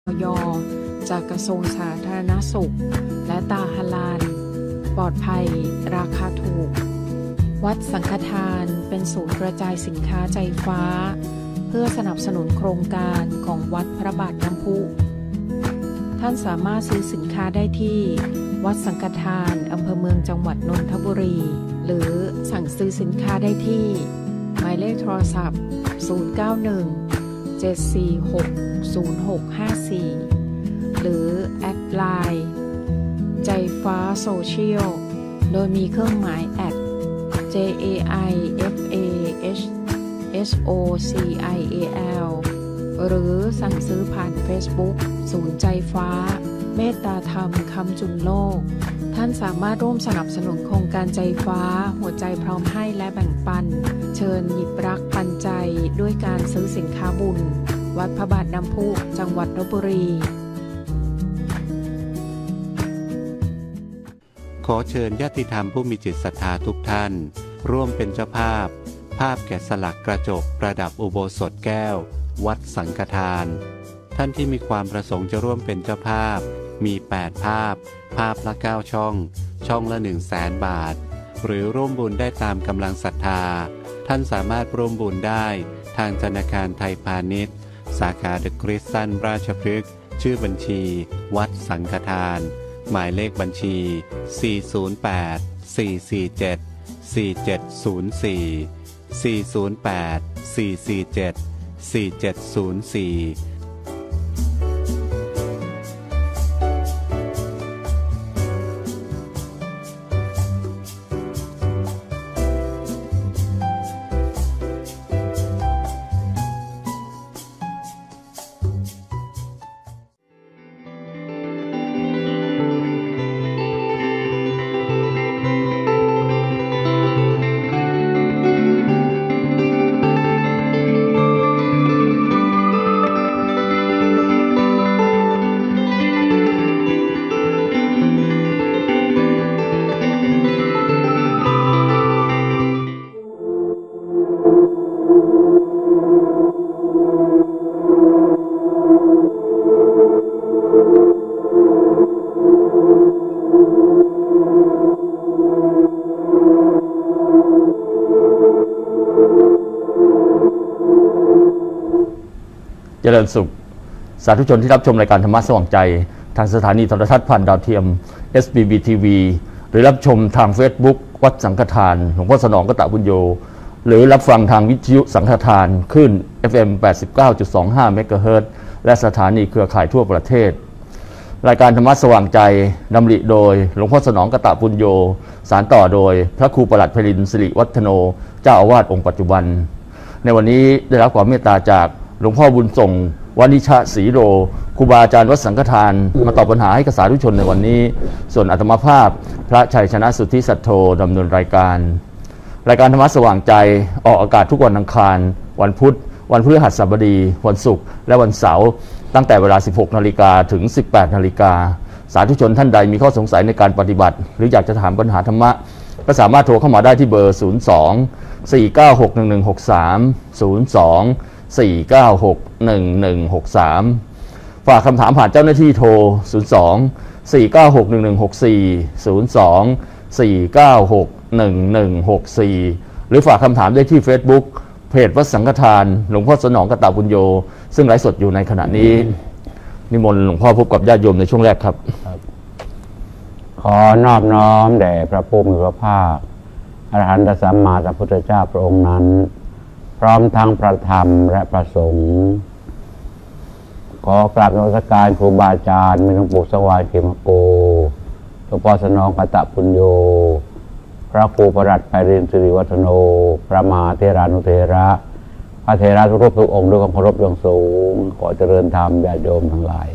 อยจากกระทรวงสาธารณสุขและตาฮาลาลปลอดภัยราคาถูกวัดสังฆทานเป็นศูนย์กระจายสินค้าใจฟ้าเพื่อสนับสนุนโครงการของวัดพระบาทน้ำพุท่านสามารถซื้อสินค้าได้ที่วัดสังฆทานอำเภอเมืองจังหวัดนนทบุรีหรือสั่งซื้อสินค้าได้ที่หมายเลขโทรศัพท์091-746-0654หรือแอดไลน์ใจฟ้าโซเชียลโดยมีเครื่องหมายแอด JAIFASOCIAL หรือสั่งซื้อผ่าน Facebook ศูนย์ใจฟ้าเมตตาธรรมคำจุนโลกท่านสามารถร่วมสนับสนุนโครงการใจฟ้าหัวใจพร้อมให้และแบ่งปันเชิญหยิบรักปันใจด้วยการซื้อสินค้าบุญวัดพระบาทน้ำพุจังหวัดลพบุรีขอเชิญญาติธรรมผู้มีจิตศรัทธาทุกท่านร่วมเป็นเจ้าภาพแกะสลักกระจกประดับอุโบสถแก้ววัดสังฆทานท่านที่มีความประสงค์จะร่วมเป็นเจ้าภาพมี8ภาพละ9ช่องละ 100,000 บาทหรือร่วมบุญได้ตามกำลังศรัทธาท่านสามารถร่วมบุญได้ทางธนาคารไทยพาณิชย์สาขาเดอะคริสตันราชพฤกษ์ชื่อบัญชีวัดสังฆทานหมายเลขบัญชี408-447-4704 เจริญสุขสาธุชนที่รับชมรายการธรรมะสว่างใจทางสถานีโทรทัศน์ผ่านดาวเทียม SBB TV หรือรับชมทาง Facebook วัดสังฆทานหลวงพ่อสนองกตบุญโยหรือรับฟังทางวิทยุสังฆทานขึ้น FM 89.25 เมกะเฮิรตซ์และสถานีเครือข่ายทั่วประเทศรายการธรรมะสว่างใจดำริโดยหลวงพ่อสนองกตบุญโยสานต่อโดยพระครูประหลัดไพรินทร์สิริวัฒโนเจ้าอาวาสองค์ปัจจุบันในวันนี้ได้รับความเมตตาจากหลวงพ่อบุญส่งวณิชศรีโรครูบาอาจารย์วัดสังฆทานมาตอบปัญหาให้กับสาธุชนในวันนี้ส่วนอาตมาภาพพระชัยชนะสุทธิสัทโธดำเนินรายการธรรมะสว่างใจออกอากาศทุกวันอังคารวันพุธวันพฤหัสบดีวันศุกร์และวันเสาร์ตั้งแต่เวลา 16 นาฬิกาถึง 18 นาฬิกาสาธุชนท่านใดมีข้อสงสัยในการปฏิบัติหรืออยากจะถามปัญหาธรรมะก็สามารถโทรเข้ามาได้ที่เบอร์ 02-496-1163 ฝากคำถามผ่านเจ้าหน้าที่โทร 02-496-1164 หรือฝากคำถามได้ที่ Facebook เพจวัดสังฆทานหลวงพ่อสนองกตบุญโยซึ่งไลฟ์สดอยู่ในขณะนี้นิมนต์หลวงพ่อพบกับญาติโยมในช่วงแรกครับขอนอบน้อมแด่พระผู้มีพระภาคอรหันตสัมมาสัมพุทธเจ้าพระองค์นั้นพร้อมทั้งพระธรรมและพระสงฆ์ขอกราบนมัสการครูบาอาจารย์มีหลวงปู่สวายเขมโกหลวงพ่อสนองกตปุญโญพระครูประหลัดไพรินทร์สิริวัฒโนพระมหาเถรานุเถระพระเถระทุกรูปทุกองค์ด้วยความเคารพอย่างสูงขอเจริญธรรมญาติโยมทั้งหลาย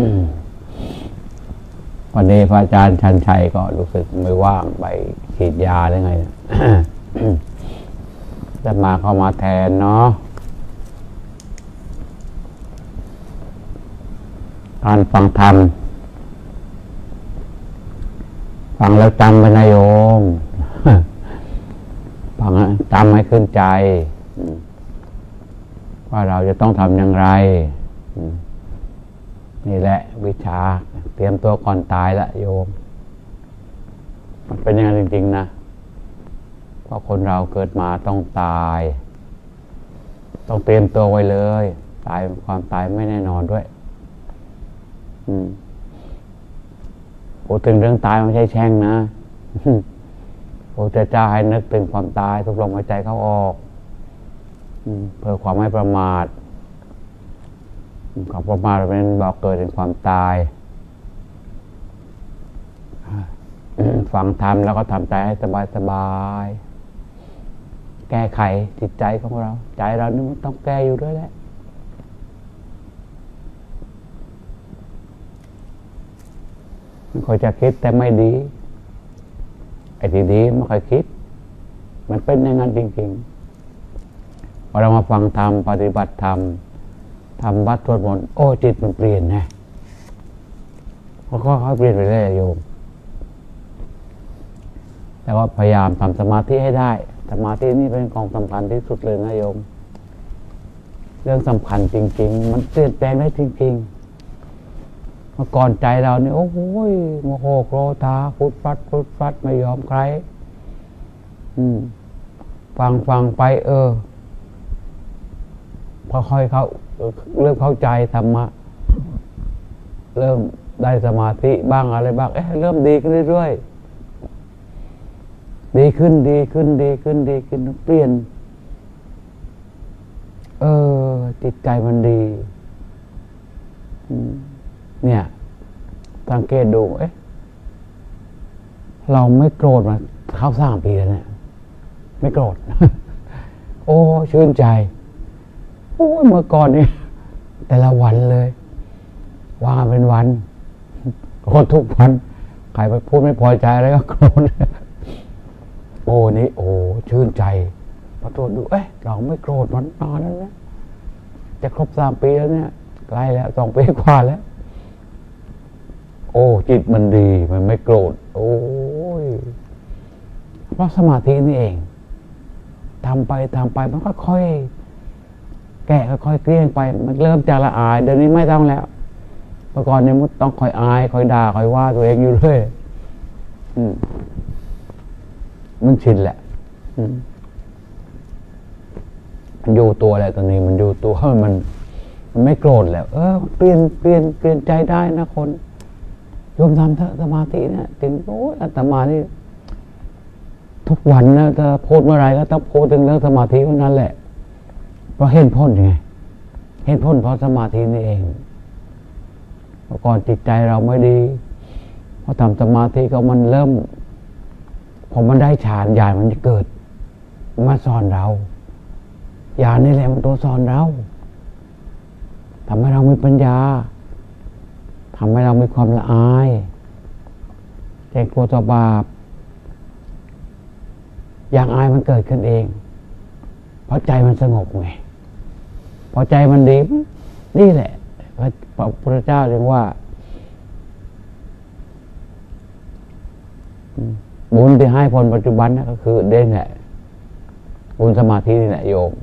วันนี้พระอาจารย์ชันชัยก็รู้สึกไม่ว่างไปฉีดยาได้ไง จะมาเข้ามาแทนเนาะการฟังธรรมฟังแล้วจำไว้นะโยม ฟังจำให้ขึ้นใจว่าเราจะต้องทำอย่างไรนี่แหละวิชาเตรียมตัวก่อนตายละโยมมันเป็นยังไงจริงๆนะเพราะคนเราเกิดมาต้องตายต้องเตรียมตัวไว้เลยตายความตายไม่แน่นอนด้วยพูดถึงเรื่องตายไม่ใช่แช่งนะพระพุทธเจ้าให้นึกถึงความตายทุกลมหายใจเข้าออกเพื่อความไม่ประมาทความประมาทเป็นบอกเกิดเป็นความตายฟังธรรมแล้วก็ทำใจให้สบายๆแก้ไขจิตใจของเราใจเรานี่มันต้องแก้อยู่ด้วยแหละมันคอยจะคิดแต่ไม่ดีไอ้ที่ดีไม่ค่อยคิดมันเป็นอย่างนั้นจริงๆพอเรามาฟังธรรมปฏิบัติธรรมทำวัดสวดมนต์โอ้จิตมันเปลี่ยนนะก็ค่อยเปลี่ยนไปเรื่อยโยมแต่ว่าพยายามทำสมาธิให้ได้สมาธินี่เป็นของสำคัญที่สุดเลยนะโยมเรื่องสำคัญจริงๆมันเปลี่ยนแปลงได้จริงๆเมื่อก่อนใจเราเนี่ยโอ้โหโมโหโกรธาฟุดฟัดไม่ยอมใครฟังไปพอค่อยเขาเริ่มเข้าใจธรรมะเริ่มได้สมาธิบ้างอะไรบ้างเริ่มดีขึ้นเรื่อยๆดีขึ้นเปลี่ยนจิตใจมันดีเนี่ยสังเกตดูเราไม่โกรธมาเข้า3 ปีแล้วเนี่ยไม่โกรธ โอ้ชื่นใจโอ้เมื่อก่อนนี่แต่ละวันเลยว่าเป็นวันโกรธทุกวันใครไปพูดไม่พอใจอะไรก็โกรธโอ้นี่โอ้ชื่นใจพอตรวจดูเราไม่โกรธมันนานแล้วนะจะครบ3 ปีแล้วเนี่ยใกล้แล้ว2 ปีกว่าแล้วโอ้จิตมันดีมันไม่โกรธโอ้ยเพราะสมาธินี่เองทำไปมันก็ค่อยแก่ค่อยเกลี้ยงไปมันเริ่มจากละอายเดี๋ยวนี้ไม่ต้องแล้วเมื่อก่อนเนี่ยมันต้องคอยอายคอยด่าคอยว่าตัวเองอยู่เรื่อยมันชินแหละมันอยู่ตัวแหละตอนนี้มันอยู่ตัวมันไม่โกรธแล้วเปลี่ยนใจได้นะคนโยมทำเถอะสมาธิเนี่ยถึงโอ้ยอาตมานี่ทุกวันนะถ้าโพสเมื่อไรก็ต้องโพสถึงเรื่องสมาธิเท่านั้นแหละเพราะเห็นพ้นไงเห็นพ้นเพราะสมาธินี่เองเมื่อก่อนจิตใจเราไม่ดีพอทำสมาธิก็มันเริ่มพอมันได้ฌานญาณมันจะเกิดมาสอนเราญาณนี่แหละมันตัวสอนเราทำให้เรามีปัญญาทำให้เรามีความละอายเกรงกลัวต่อบาปอย่างอายมันเกิดขึ้นเองเพราะใจมันสงบไงพอใจมันดีนี่แหละพระพุทธเจ้าเรียกว่าบุญที่ให้ผลปัจจุบันนะก็คือเด่นแหละบุญสมาธินี่แหละโยม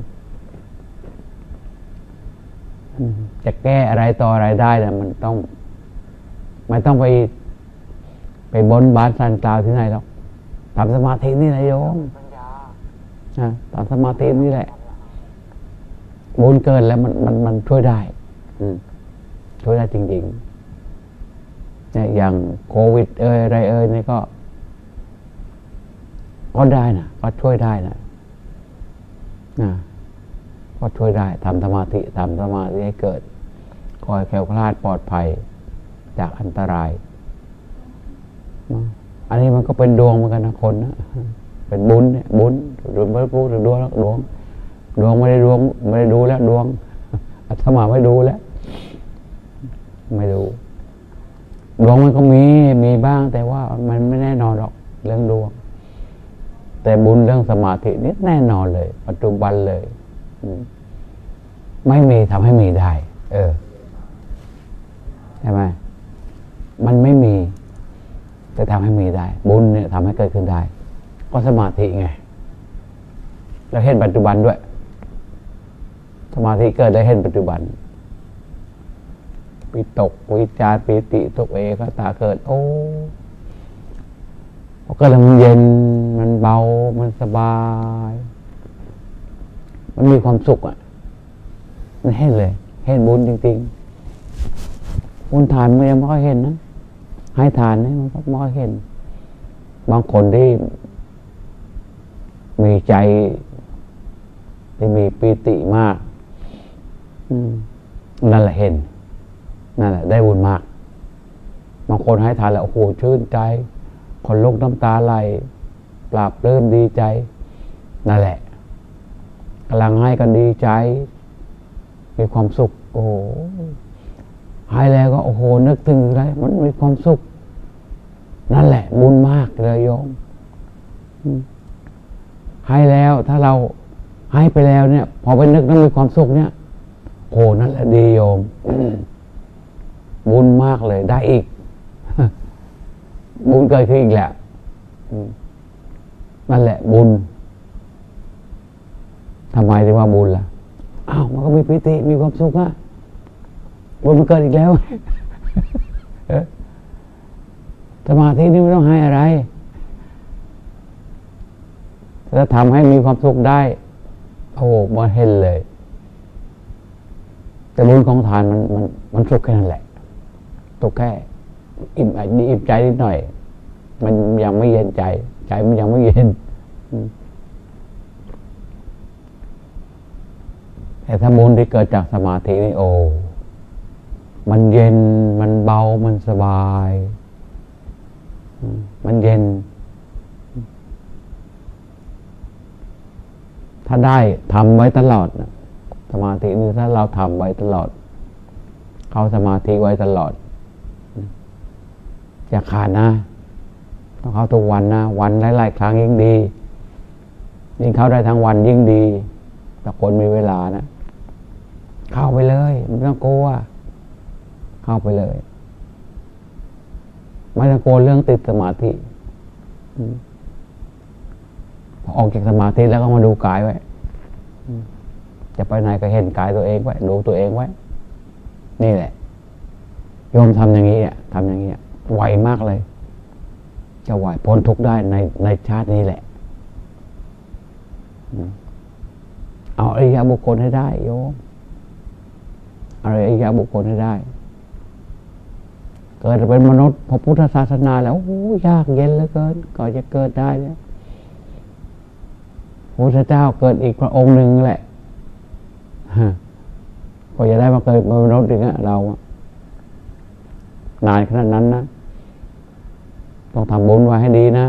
จะแก้อะไรต่ออะไรได้เนี่ยมันต้องไม่ต้องไปบนบานสันกล่าวที่ไหนหรอกทำสมาธินี่แหละโยมทำสมาธินี่แหละบุญเกินแล้วมันช่วยได้ช่วยได้จริงๆเนี่ยอย่างโควิดอะไรนี่ก็ได้นะก็ช่วยได้นะก็ช่วยได้ทำสมาธิให้เกิดคอยแคล้วคลาดปลอดภัยจากอันตรายอันนี้มันก็เป็นดวงเหมือนกันนะคนนะเป็นบุญเนี่ยบุญหรือไม่พูดถึงดวงแล้วดวงไม่ได้ดูแล้วดวงอาตมาไม่ดูแล้วไม่ดูดวงมันก็มีบ้างแต่ว่ามันไม่แน่นอนหรอกเรื่องดวงแต่บุญเรื่องสมาธินี่แน่นอนเลยปัจจุบันเลยไม่มีทำให้มีได้ใช่ไหมมันไม่มีแต่ทำให้มีได้บุญเนี่ยทำให้เกิดขึ้นได้ก็สมาธิไงแล้วเห็นปัจจุบันด้วยสมาธิเกิดได้เห็นปัจจุบันวิตกวิจารปิติสุขเอกตาเกิดโอ้ก็เลยมันเย็นมันเบามันสบายมันมีความสุขอ่ะมันเห็นเลยเห็นบุญจริงๆบุญทานมันยังไม่ค่อยเห็นนะให้ทานนี่มันก็ไม่ค่อยเห็นบางคนที่มีใจที่มีปิติมากนั่นแหละเห็นนั่นแหละได้บุญมากบางคนให้ทานแล้วโอ้โหชื่นใจคนลุกน้ำตาไหลปราบปลื้มดีใจนั่นแหละกำลังให้กันดีใจมีความสุขโอ้โหให้แล้วก็โอ้โหนึกถึงอะไรมันมีความสุขนั่นแหละบุญมากเลยโยมให้แล้วถ้าเราให้ไปแล้วเนี่ยพอไปนึกแล้วมีความสุขเนี่ยโอ้นั่นแหละดีโยมบุญมากเลยได้อีกบุญเกิดขึ้นอีกแหละนั่นแหละบุญทำไมถึงว่าบุญล่ะอ้าวมันก็มีปิติมีความสุขอะบุญมันเกิดอีกแล้วสมาธินี่ไม่ต้องให้อะไรถ้าทำให้มีความสุขได้โอ้มาเห็นเลยแต่บุญของทานมันสุขแค่นั้นแหละสุขแค่อิ่มใจนิดหน่อยมันยังไม่เย็นใจมันยังไม่เย็นแต่ถ้าบุญที่เกิดจากสมาธินี่โอ้มันเย็นมันเบามันสบายมันเย็นถ้าได้ทำไว้ตลอดนะสมาธินี่ถ้าเราทำไว้ตลอดเข้าสมาธิไว้ตลอดอย่าขาดนะต้องเข้าทุกวันนะวันหลายๆครั้งยิ่งดียิ่งเข้าได้ทั้งวันยิ่งดีแต่คนมีเวลานะเข้าไปเลยไม่ต้องกลัวเข้าไปเลยไม่ต้องกลัวเรื่องติดสมาธิพอออกจากสมาธิแล้วก็มาดูกายไว้จะไปไหนก็เห็นกายตัวเองไว้ดูตัวเองไว้นี่แหละโยมทำอย่างนี้ทำอย่างนี้ไวมากเลยจะไหวพ้นทุกข์ได้ในชาตินี้แหละเอาอริยบุคคลให้ได้โยมอริยบุคคลให้ได้เกิดเป็นมนุษย์พระพุทธศาสนาแล้วโอ้ยากเย็นเหลือเกินก่อนจะเกิดได้เนี่ยพระพุทธเจ้าเกิดอีกพระองค์หนึ่งแหละก็จะได้มาเกิดเป็นมนุษย์อย่างนี้เรานานขนาดนั้นนะต้องทำบุญไว้ให้ดีนะ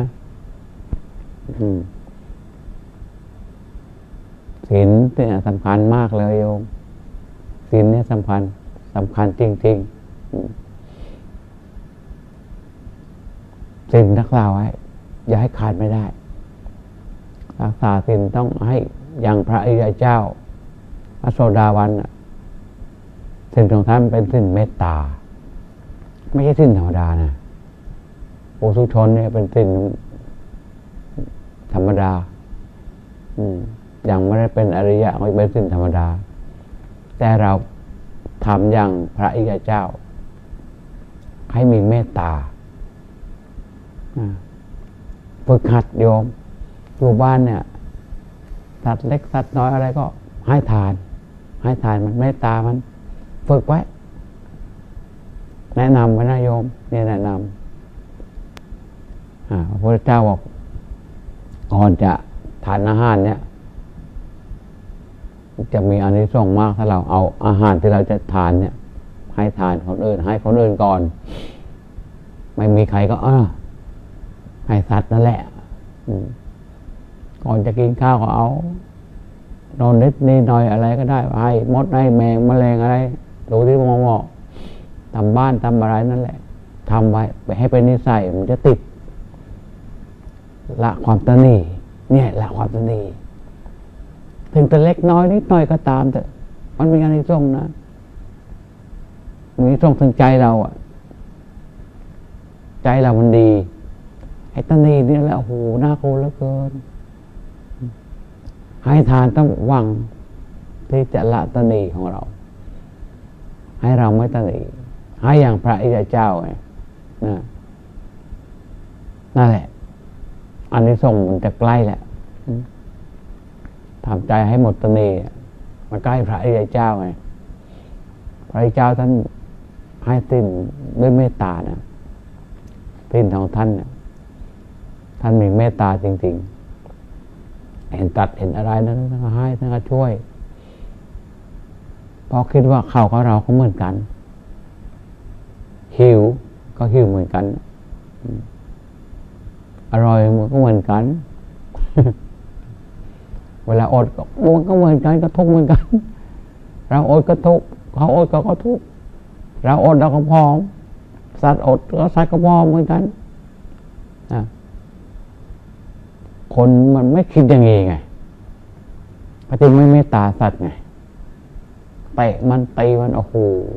ศีลเนี่ยสำคัญมากเลยโยมศีลเนี่ยสำคัญจริงๆศีลรักษาไว้อย่าให้ขาดไม่ได้รักษาศีลต้องให้อย่างพระอริยเจ้าพระโสดาบันศีลของท่านเป็นศีลเมตตาไม่ใช่ศีลธรรมดานะปุถุชนเนี่ยเป็นศีลธรรมดายังไม่ได้เป็นอริยะไม่เป็นศีลธรรมดาแต่เราทำอย่างพระอริยเจ้าให้มีเมตตาฝึกหัดโยมอยู่บ้านเนี่ยสัตว์เล็กสัตว์น้อยอะไรก็ให้ทานมันเมตตามันฝึกไว้แนะนำไว้นะโยมเนี่ยแนะนำพระพุทธเจ้าบอกก่อนจะทานอาหารเนี่ยจะมีอานิสงส์มากถ้าเราเอาอาหารที่เราจะทานเนี่ยให้ทานคนอื่นให้คนอื่นก่อนไม่มีใครก็ให้สัตว์นั่นแหละก่อนจะกินข้าวก็เอานอนนิดนิดหน่อยอะไรก็ได้ให้มดให้แมงแมลงอะไรดูที่มองว่าทำบ้านทำอะไรนั่นแหละทำไว้ไปให้เป็นนิสัยมันจะติดละความตนีเนี่ยละความตนีถึงแต่เล็กน้อยนิดหน่อยก็ตามแต่มันเป็นอานิสงส์นะมีส่งถึงใจเราใจเรามันดีไอ้ตนีนี่แหละโอ้โหน่ากลัวเหลือเกินให้ทานต้องหวังที่จะละตนีของเราให้เราไม่ตนีให้อย่างพระอิศเจ้าไงนั่นแหละอันนี้ส่งมันจะใกล้แหละทำใจให้หมดตนีมาใกล้พระอิศเจ้าไงพระอิศเจ้าท่านให้สิ้นด้วยเมตตานะสิ้นของท่านนะท่านมีเมตตาจริงๆเห็นตัดเห็นอะไรนั้นท่านก็ให้ท่านก็ช่วยเพราะคิดว่าเขากับเราก็เหมือนกันหิวก็หิวเหมือนกันอร่อยมันก็เหมือนกัน เวลาอดมันก็เหมือนกันก็ทุกข์เหมือนกันเราอดก็ทุกข์เขาอดก็ทุกข์เราอดเราก็พร้อมสัตว์อดก็สัตว์ก็พร้อมเหมือนกันคนมันไม่คิดอย่างนี้ไงก็จึงไม่เมตตาสัตว์ไงเตะมันตีมันโอ้โห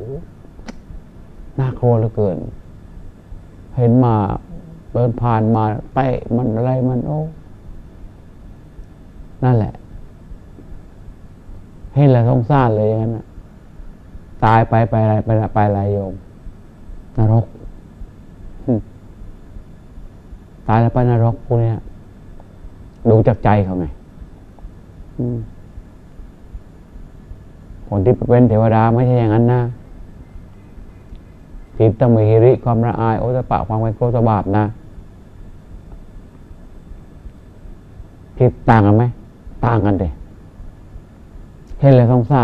น่ากลัวเหลือเกินเห็นมาเดินผ่านมาเตะมันอะไรมันโอ้นั่นแหละเห็นแล้วสงสารเลยอย่างนั้นตายไปอะไรโยมนรกตายแล้วไปนรกพวกนี้ดูจากใจเขาไงคนที่เป็นเทวดาไม่ใช่อย่างนั้นนะจิตต้องมีหิริความละอายโอตปะความเป็นโกรธบาปนะคิดต่างกันไหมต่างกันเลยเห็นแล้วสงสาร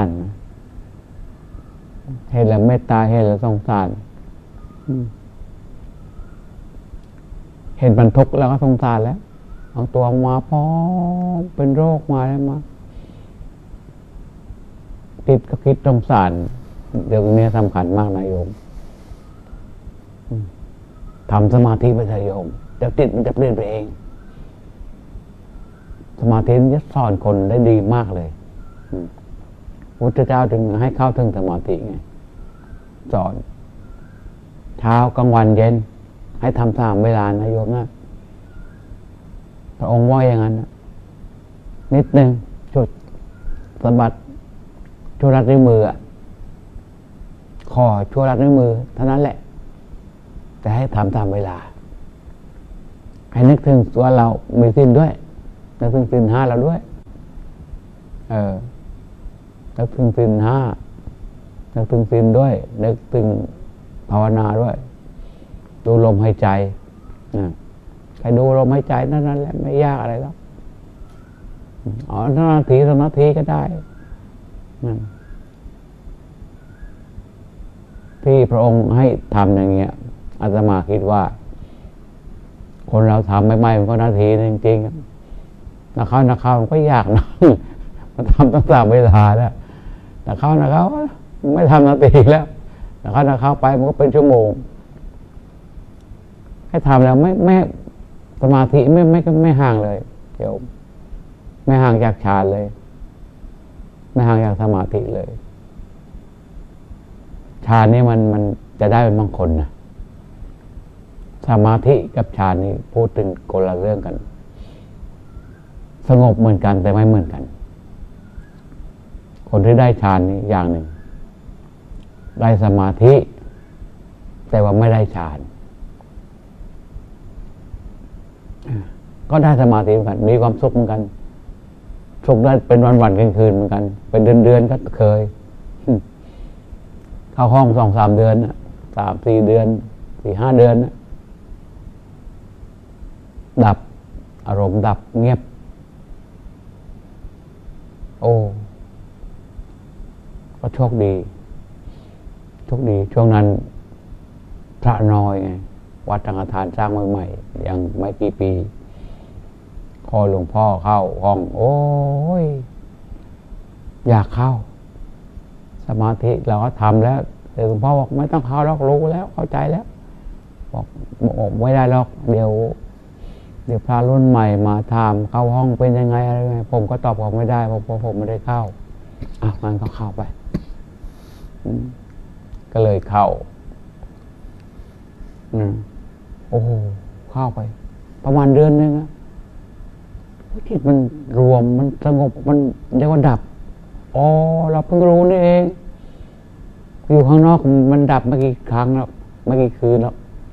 เห็นแล้วเมตตาเห็นแล้วสงสารเห็นมันทุกข์แล้วก็สงสารแล้วเอาตัวมาพร้อมเป็นโรคมาแล้วมาติดก็คิดสงสารเรื่องนี้สำคัญมากนะโยมทำสมาธิไปเถอะโยมเดี๋ยวจิตมันจะเปลี่ยนไปเองสมาธิจะสอนคนได้ดีมากเลยพุทธเจ้าจึงให้เข้าถึงสมาธิไงสอนเช้ากลางวันเย็นให้ทำ3 เวลานะโยมนะพระองค์ว่าอย่างนั้นนิดนึงจุดสะบัดชั่วรัดนิ้วมือขอชั่วรัดนิ้วมือเท่านั้นแหละแต่ให้ทำ3 เวลาให้นึกถึงตัวเรามีศีลด้วยนึกถึงศีล 5เราด้วยนึกถึงศีล 5นึกถึงศีลด้วยนึกถึงภาวนาด้วยดูลมหายใจใครดูลมหายใจนั่นแหละไม่ยากอะไรแล้วนาที2 นาทีก็ได้ที่พระองค์ให้ทำอย่างเงี้ยอาตมาคิดว่าคนเราทำไม่มันก็นาทีจริงๆนักเข้ามันก็ยากนะมันทำตั้ง3 เวลาแล้วนักเข้าไม่ทำนาทีแล้วนักเข้าไปมันก็เป็นชั่วโมงให้ทำแล้วไม่สมาธิไม่ห่างเลยเดี๋ยวไม่ห่างจากฌานเลยไม่ห่างจากสมาธิเลยฌานนี่มันจะได้เป็นบางคนนะสมาธิกับฌานนี่พูดถึงคนละเรื่องกันสงบเหมือนกันแต่ไม่เหมือนกันคนที่ได้ฌานนี่อย่างหนึ่งได้สมาธิแต่ว่าไม่ได้ฌานก็ได้สมาธิเหมือนกันมีความสุขเหมือนกันสุขได้เป็นวันๆคืนๆเหมือนกันเป็นเดือนๆก็เคยเข้าห้อง 2-3 เดือน3-4 เดือน 4-5 เดือนดับอารมณ์ดับเงียบโอ้ก็โชคดีช่วงนั้นพระน้อยไงวัดสังฆทานสร้างใหม่ๆยังไม่กี่ปีขอหลวงพ่อเข้าห้องโอ้ยอยากเข้าสมาธิเราก็ทำแล้วแต่หลวงพ่อบอกไม่ต้องเข้าหรอกรู้แล้วเข้าใจแล้วบอกไม่ได้หรอกเดี๋ยวพระรุ่นใหม่มาถามเข้าห้องเป็นยังไงอะไรไงผมก็ตอบบอกไม่ได้เพราะผมไม่ได้เข้างั้นก็เข้าไปก็เลยเข้าโอ้โหเข้าไปประมาณเดือนนึงจิตมันรวมมันสงบมันเรียกว่าดับเราเพิ่งรู้นี่เองอยู่ข้างนอกมันดับไม่กี่ครั้งแล้วไม่กี่คืนแล้ว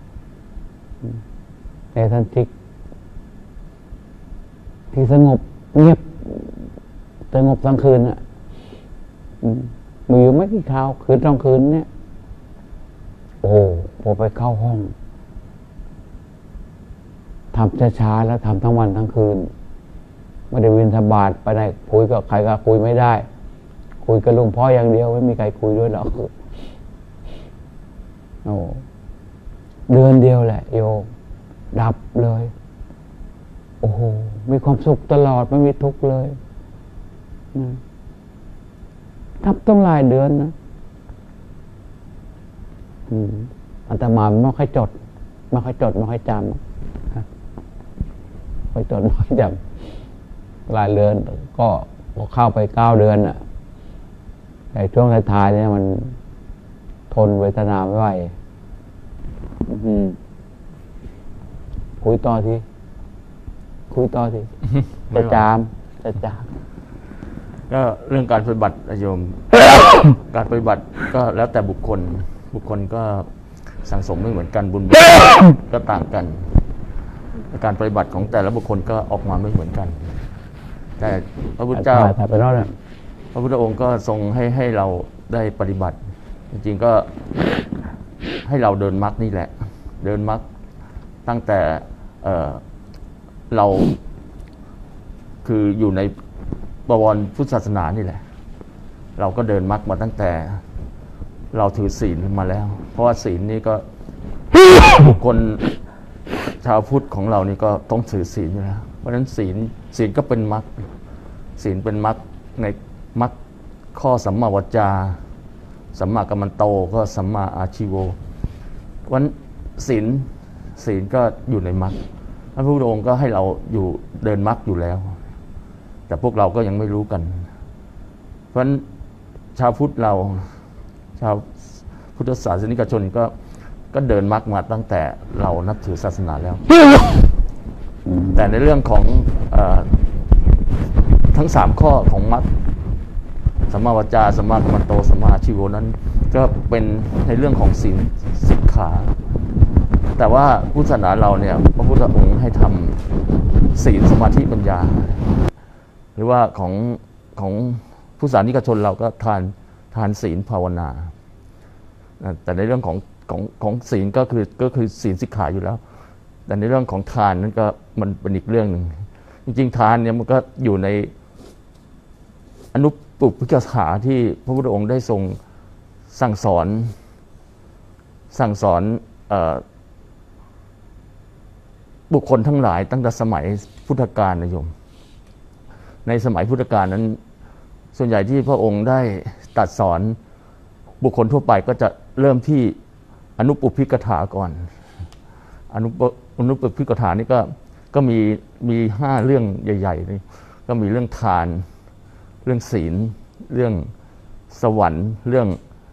แต่ท่านที่สงบเงียบสงบทั้งคืนอ่ะมีอยู่ไม่กี่คราวคืนต้องคืนเนี่ยโอ้พอไปเข้าห้องทำช้าๆแล้วทำทั้งวันทั้งคืนไม่ได้วินทบาทไปไหนคุยกับใครก็คุยไม่ได้คุยกับหลวงพ่ออย่างเดียวไม่มีใครคุยด้วยหรอกโอ้เดือนเดียวแหละโยดับเลยโอ้โหมีความสุขตลอดไม่มีทุกข์เลยนะทับต้องหลายเดือนนะอาตมาไม่ค่อยจดไม่ค่อยจำไม่ค่อยจดไม่ค่อยจำหลายเดือนก็เข้าไป9 เดือนอ่ะแต่ช่วงท้ายๆเนี่ยมันทนเวทนาไม่ไหวคุยต่อทีจะจามก็เรื่องการปฏิบัติโยม การปฏิบัติก็แล้วแต่บุคคลก็สั่งสมไม่เหมือนกันบุญก็ต่างกันการปฏิบัติของแต่ละบุคคลก็ออกมาไม่เหมือนกันแต่พระพุทธเจ้าพระพุทธองค์ก็ทรงให้เราได้ปฏิบัติจริงๆก็ให้เราเดินมรรคนี่แหละเดินมรรคตั้งแต่เราคืออยู่ในบวรพุทธศาสนานี่แหละเราก็เดินมรรคมาตั้งแต่เราถือศีลมาแล้วเพราะว่าศีลนี่ก็ บุคคลชาวพุทธของเรานี่ก็ต้องถือศีลอยู่แล้วเพราะฉะนั้นศีลก็เป็นมรรคศีลเป็นมรรคในมรรคข้อสัมมาวจาสัมมากัมมันโตก็สัมมาอาชีโววันศีลก็อยู่ในมรรคพระพุทธองค์ก็ให้เราอยู่เดินมรรคอยู่แล้วแต่พวกเราก็ยังไม่รู้กันเพราะฉะนั้นชาวพุทธเราชาวพุทธศาสนิกชนก็เดินมรรคมาตั้งแต่เรานับถือศาสนาแล้ว แต่ในเรื่องของทั้ง3ข้อของมรรคสัมมาวจาสัมมากัมมันโตสัมมาอาชีโวนั้นก็เป็นในเรื่องของศีลสิกขาแต่ว่าพุทธศาสนาเราเนี่ยพระพุทธองค์ให้ทำศีลสมาธิปัญญาหรือว่าของผู้สานิกชนเราก็ทานศีลภาวนาแต่ในเรื่องของศีลก็คือศีลสิกขาอยู่แล้วแต่ในเรื่องของทานนั้นก็มันเป็นอีกเรื่องหนึ่งจริงๆทานเนี่ยมันก็อยู่ในอนุปุพพิกถาที่พระพุทธองค์ได้ทรงสั่งสอนบุคคลทั้งหลายตั้งแต่สมัยพุทธกาลนะโยมในสมัยพุทธกาลนั้นส่วนใหญ่ที่พระองค์ได้ตรัสสอนบุคคลทั่วไปก็จะเริ่มที่อนุปุพพิกถาก่อนอนุปุพพิกถานี่ก็มี5 เรื่องใหญ่ๆเลยก็มีเรื่องทานเรื่องศีลเรื่องสวรรค์เรื่อง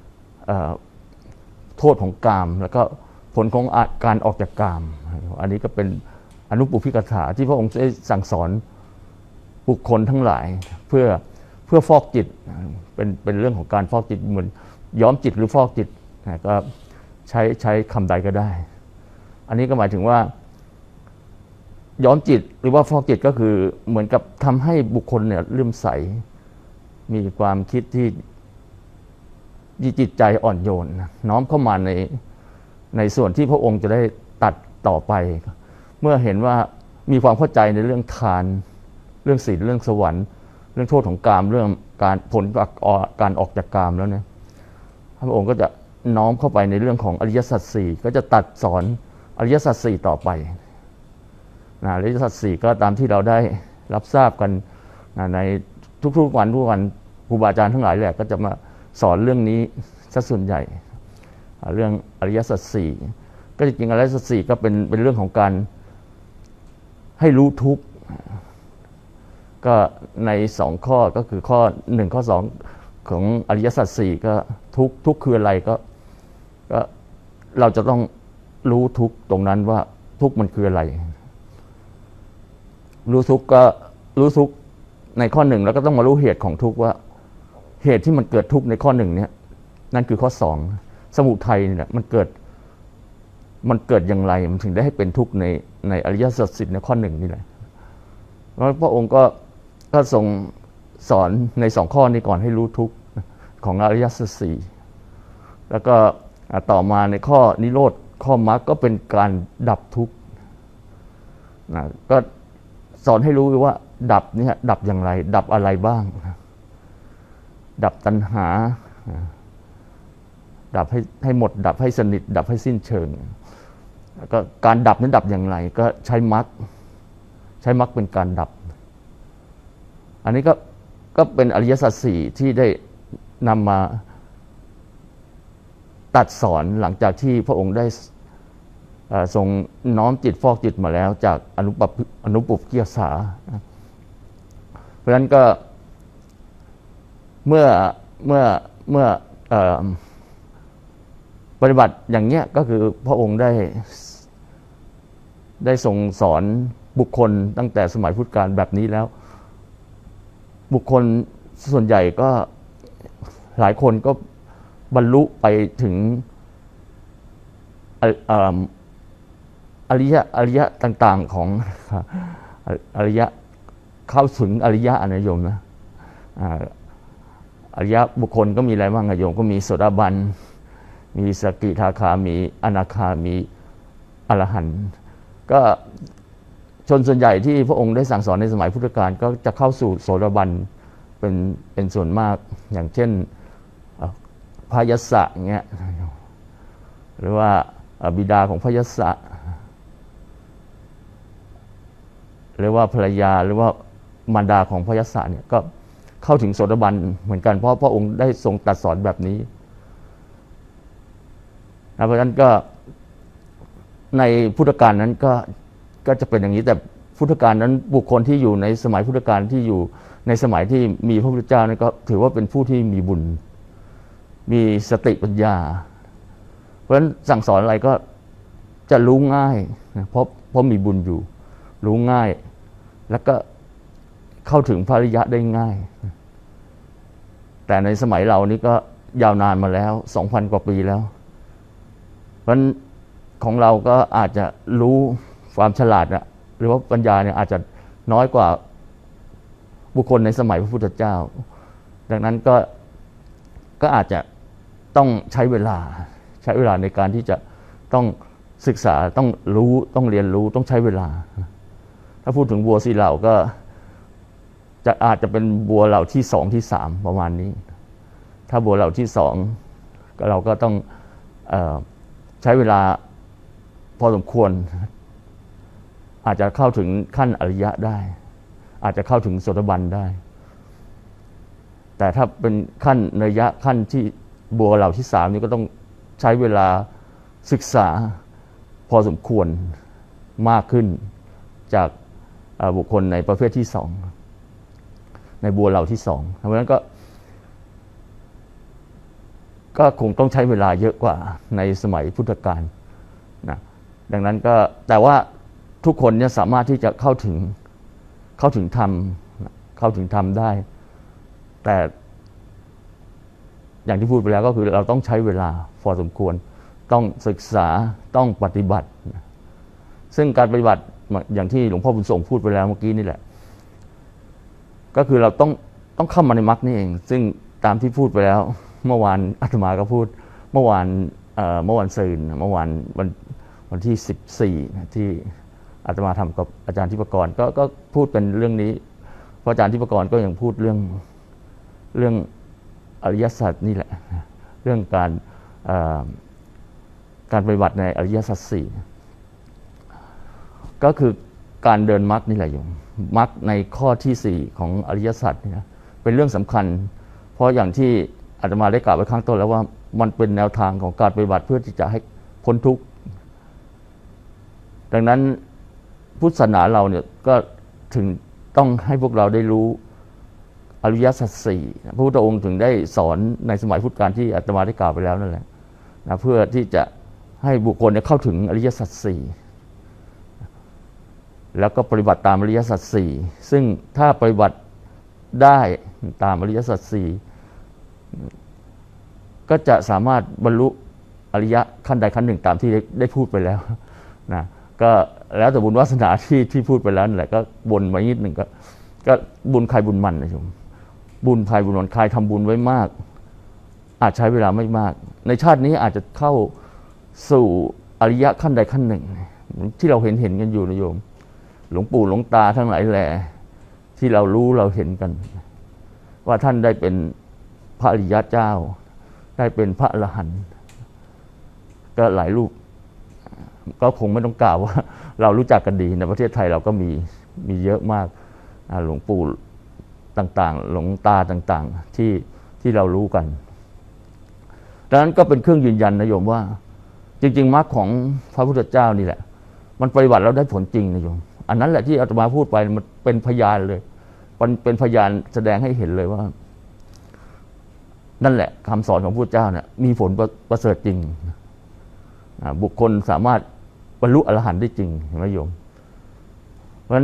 โทษของกามแล้วก็ผลของการออกจากกามอันนี้ก็เป็นอนุปุพพิกถาที่พระองค์ได้สั่งสอนบุคคลทั้งหลายเพื่อฟอกจิตเป็นเรื่องของการฟอกจิตเหมือนย้อมจิตหรือฟอกจิตก็ใช้คำใดก็ได้อันนี้ก็หมายถึงว่าย้อมจิตหรือว่าฟอกจิตก็คือเหมือนกับทำให้บุคคลเนี่ยเลื่อมใสมีความคิดที่จิตใจอ่อนโยนน้อมเข้ามาในส่วนที่พระองค์จะได้ตัดต่อไปเมื่อเห็นว่ามีความเข้าใจในเรื่องทานเรื่องศีลเรื่องสวรรค์เรื่องโทษของกามเรื่องการผลการออกจากกามแล้วเนี่ยพระองค์ก็จะน้อมเข้าไปในเรื่องของอริยสัจสี่ก็จะตัดสอนอริยสัจสี่ต่อไปอริยสัจสี่ก็ตามที่เราได้รับทราบกันในทุกวันครูบาอาจารย์ทั้งหลายแหละก็จะมาสอนเรื่องนี้ซะส่วนใหญ่เรื่องอริยสัจสี่ก็จริงๆอริยสัจสี่ก็เป็นเรื่องของการให้รู้ทุกข์ก็ใน2 ข้อก็คือข้อ1ข้อ2ของอริยสัจสี่ก็ทุกข์คืออะไรก็เราจะต้องรู้ทุกข์ตรงนั้นว่าทุกข์มันคืออะไรรู้ทุกข์ก็รู้ทุกข์ในข้อ1แล้วก็ต้องมารู้เหตุของทุกข์ว่าเหตุที่มันเกิดทุกข์ในข้อ1เนี่ยนั่นคือข้อสองสมุทัยเนี่ยมันเกิดอย่างไรมันถึงได้ให้เป็นทุกข์ในอริยสัจสี่ในข้อหนึ่งนี่แหละแล้วพระองค์ก็ทรงสอนในสองข้อนี้ก่อนให้รู้ทุกข์ของอริยสัจสี่แล้วก็ต่อมาในข้อนิโรธข้อมรรคก็เป็นการดับทุกข์นะก็สอนให้รู้ว่าดับเนี่ยดับอย่างไรดับอะไรบ้างดับตัณหาดับให้หมดดับให้สนิทดับให้สิ้นเชิงแล้วก็การดับนั้นดับอย่างไรก็ใช้มรรคเป็นการดับอันนี้ก็เป็นอริยสัจสี่ที่ได้นำมาตัดสอนหลังจากที่พระองค์ได้ทรงน้อมจิตฟอกจิตมาแล้วจากอนุปปุพกิยสาเพราะฉะนั้นก็เมื่อปฏิบัติอย่างเนี้ยก็คือพระองค์ได้ทรงสอนบุคคลตั้งแต่สมัยพุทธกาลแบบนี้แล้วบุคคลส่วนใหญ่ก็หลายคนก็บรรลุไปถึงอริยะต่างๆของอริยะเข้าถึงอริยะอนิยมนะอริยะบุคคลก็มีอะไรบ้างโยมก็มีโสดาบันมีสกิทาคามีอนาคามีอรหันต์ก็ชนส่วนใหญ่ที่พระองค์ได้สั่งสอนในสมัยพุทธกาลก็จะเข้าสู่โสดาบันเป็นส่วนมากอย่างเช่นพยัสสะเงี้ยหรือว่าบิดาของพยัสสะหรือว่าภรรยาหรือว่ามารดาของพยัสสะเนี่ยก็เข้าถึงโสดาบันเหมือนกันเพราะพระองค์ได้ทรงตรัสสอนแบบนี้เพราะฉะนั้นก็ในพุทธกาลนั้นก็จะเป็นอย่างนี้แต่พุทธกาลนั้นบุคคลที่อยู่ในสมัยพุทธกาลที่อยู่ในสมัยที่มีพระพุทธเจ้านั้นก็ถือว่าเป็นผู้ที่มีบุญมีสติปัญญาเพราะฉะนั้นสั่งสอนอะไรก็จะรู้ง่ายนะเพราะมีบุญอยู่รู้ง่ายแล้วก็เข้าถึงพระอริยะได้ง่ายแต่ในสมัยเรานี้ก็ยาวนานมาแล้ว 2,000 กว่าปีแล้วเพราะฉะนั้นของเราก็อาจจะรู้ความฉลาดนะหรือว่าปัญญาเนี่ยอาจจะน้อยกว่าบุคคลในสมัยพระพุทธเจ้าดังนั้นก็อาจจะต้องใช้เวลาในการที่จะต้องศึกษาต้องรู้ต้องเรียนรู้ต้องใช้เวลาถ้าพูดถึงบัวสีเหล่าก็อาจจะเป็นบัวเหล่าที่2ที่3ประมาณนี้ถ้าบัวเหล่าที่2ก็เราก็ต้องใช้เวลาพอสมควรอาจจะเข้าถึงขั้นอริยะได้อาจจะเข้าถึงโสดาบันได้แต่ถ้าเป็นขั้นเนยยะขั้นที่บัวเหล่าที่3นี้ก็ต้องใช้เวลาศึกษาพอสมควรมากขึ้นจากบุคคลในประเภทที่2ในบัวเหล่าที่2เพราะฉะนั้นก็คงต้องใช้เวลาเยอะกว่าในสมัยพุทธกาลนะดังนั้นก็แต่ว่าทุกคนเนี่ยสามารถที่จะเข้าถึงธรรมได้แต่อย่างที่พูดไปแล้วก็คือเราต้องใช้เวลาพอสมควรต้องศึกษาต้องปฏิบัติซึ่งการปฏิบัติอย่างที่หลวงพ่อบุญส่งพูดไปแล้วเมื่อกี้นี่แหละก็คือเราต้องเข้ามาในมรรคนี่เองซึ่งตามที่พูดไปแล้วเมื่อวานอาตมาก็พูดเมื่อวานซืนเมื่อวานวันที่14ที่อาตมาทำกับอาจารย์ทิพกรก็พูดเป็นเรื่องนี้เพราะอาจารย์ทิพกรก็ยังพูดเรื่องอริยสัจนี่แหละเรื่องการปฏิบัติในอริยสัจสี่ก็คือการเดินมรรคนี่แหละโยมมรรคในข้อที่4ของอริยสัจเนี่ยเป็นเรื่องสำคัญเพราะอย่างที่อาตมาได้กล่าวไว้ข้างต้นแล้วว่ามันเป็นแนวทางของการปฏิบัติเพื่อที่จะให้พ้นทุกข์ดังนั้นพุทธศาสนาเราเนี่ยก็ถึงต้องให้พวกเราได้รู้อริยสัจสี่พระพุทธองค์ถึงได้สอนในสมัยพุทธกาลที่อาตมาได้กล่าวไปแล้วนั่นแหละนะเพื่อที่จะให้บุคคลเข้าถึงอริยสัจสี่แล้วก็ปฏิบัติตามอริยสัจสี่ซึ่งถ้าปฏิบัติได้ตามอริยสัจสี่ก็จะสามารถบรรลุอริยะขั้นใดขั้นหนึ่งตามที่ได้พูดไปแล้วนะก็แล้วแต่บุญวาสนาที่พูดไปแล้วนั่นแหละก็บนไว้นิดหนึ่งก็บุญใครบุญมันนะโยมบุญใครบุญมันใครทำบุญไว้มากอาจใช้เวลาไม่มากในชาตินี้อาจจะเข้าสู่อริยะขั้นใดขั้นหนึ่งที่เราเห็นกันอยู่นะโยมหลวงปู่หลวงตาทั้งหลายแหล่ที่เรารู้เราเห็นกันว่าท่านได้เป็นพระอริยเจ้าได้เป็นพระอรหันต์ก็หลายรูปก็คงไม่ต้องกล่าวว่าเรารู้จักกันดีในประเทศไทยเราก็มีเยอะมากหลวงปู่ต่างๆหลวงตาต่างๆที่เรารู้กันดังนั้นก็เป็นเครื่องยืนยันนะโยมว่าจริงๆมรรคของพระพุทธเจ้านี่แหละมันปฏิบัติแล้วได้ผลจริงนะโยมอันนั้นแหละที่อาตมาพูดไปมันเป็นพยานเลยเป็นพยานแสดงให้เห็นเลยว่านั่นแหละคำสอนของพระพุทธเจ้าเนี่ยมีผลประเสริฐจริงบุคคลสามารถบรรลุอรหันต์ได้จริงเห็นไหมโยมเพราะฉะนั้น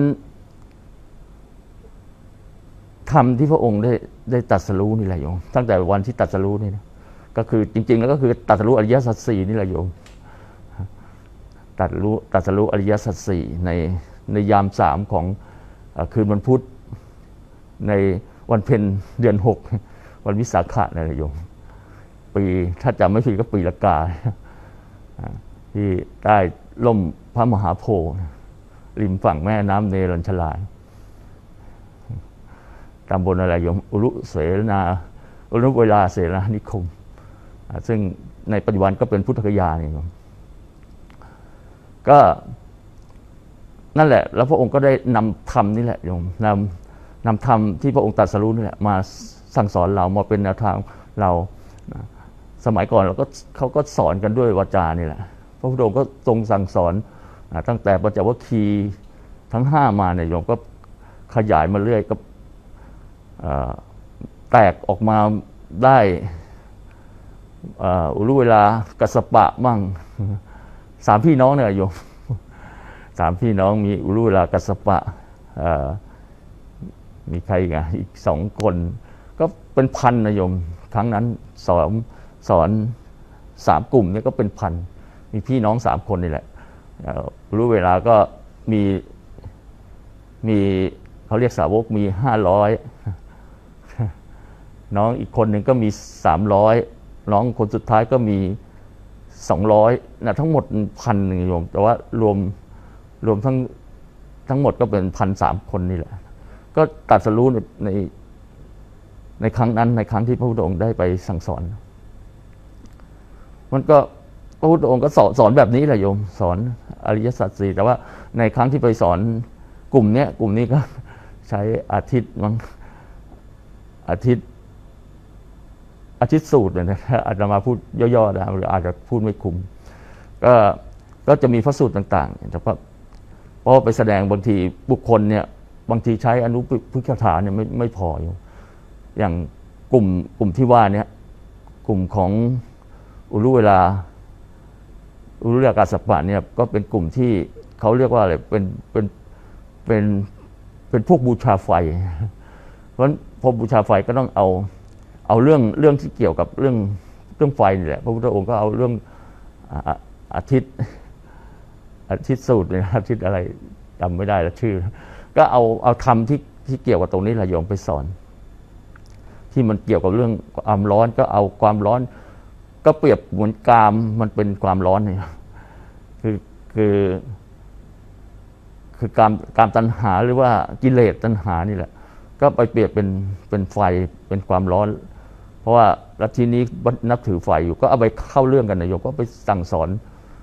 ธรรมที่พระองค์ได้ตรัสรู้นี่แหละโยมตั้งแต่วันที่ตรัสรู้นี่นะก็คือจริงๆแล้วก็คือตรัสรู้อริยสัจสี่นี่แหละโยมตรัสรู้อริยสัจสี่ในยามสามของคืนวันพุธในวันเพ็ญเดือน6วันวิสาขะนั่นแหละโยมปีถ้าจำไม่ผิดก็ปีละกาที่ใต้ล่มพระมหาโพธิ์ริมฝั่งแม่น้ำเนรัญชลาตำบลอะไรโยมอุรุเวลาเสนานิคมซึ่งในปัจจุบันก็เป็นพุทธคยาเนี่ยโยมก็นั่นแหละแล้วพระองค์ก็ได้นำธรรมนี่แหละโยมนำธรรมที่พระองค์ตรัสรู้นี่แหละมาสั่งสอนเรามาเป็นแนวทางเราสมัยก่อนเขาก็สอนกันด้วยวาจานี่แหละพระพุทธองค์ก็ทรงสั่งสอนตั้งแต่ปัญจวัคคีย์ทั้ง5มาเนี่ยโยมก็ขยายมาเรื่อยก็แตกออกมาได้อุรุเวลากัสสปะมั่ง3พี่น้องเนี่ยโยม3พี่น้องมีอุรุเวลากัสสปะมีใครอีก2คนก็เป็นพันนะโยมครั้งนั้นสอน3กลุ่มเนี่ยก็เป็นพันมีพี่น้อง3คนนี่แหละรู้เวลาก็มีเขาเรียกสาวกมี500น้องอีกคนหนึ่งก็มี300น้องคนสุดท้ายก็มี200นะทั้งหมด1,000โยมแต่ว่ารวมทั้งหมดก็เป็น1,300 คนนี่แหละก็ตรัสรู้ในครั้งนั้นในครั้งที่พระพุทธองค์ได้ไปสั่งสอนมันก็พระพุทธองค์ก็สอนแบบนี้แหละโยมสอนอริยสัจสี่แต่ว่าในครั้งที่ไปสอนกลุ่มนี้ก็ใช้อาทิตย์สูตรเนี่ยนะอาจจะมาพูดย่อๆนะหรืออาจจะพูดไม่คุ้มก็จะมีพระสูตรต่างๆแต่เพราะไปแสดงบางทีบุคคลเนี่ยบางทีใช้อนุพุทธฐานเนี่ยไม่พออยู่อย่างกลุ่มที่ว่าเนี่ยกลุ่มของอุรุเวลากัสสปะเนี่ยก็เป็นกลุ่มที่เขาเรียกว่าอะไรเป็นพวกบูชาไฟเพราะฉะนั้นพอบูชาไฟก็ต้องเอาเรื่องที่เกี่ยวกับเรื่องไฟนี่แหละพระพุทธองค์ก็เอาเรื่องอาทิตย์สูตรเนี่ยอาทิตย์อะไรจำไม่ได้แล้วชื่อก็เอาธรรมที่เกี่ยวกับตรงนี้แหละโยมไปสอนที่มันเกี่ยวกับเรื่องความร้อนก็เอาความร้อนก็เปรียบเหมือนกามมันเป็นความร้อนเนี่ยคือกามตัณหาหรือว่ากิเลสตัณหานี่แหละก็ไปเปรียบเป็นไฟเป็นความร้อนเพราะว่าลัทธินี้นับถือไฟอยู่ก็เอาไปเข้าเรื่องกันนะโยมก็ไปสั่งสอน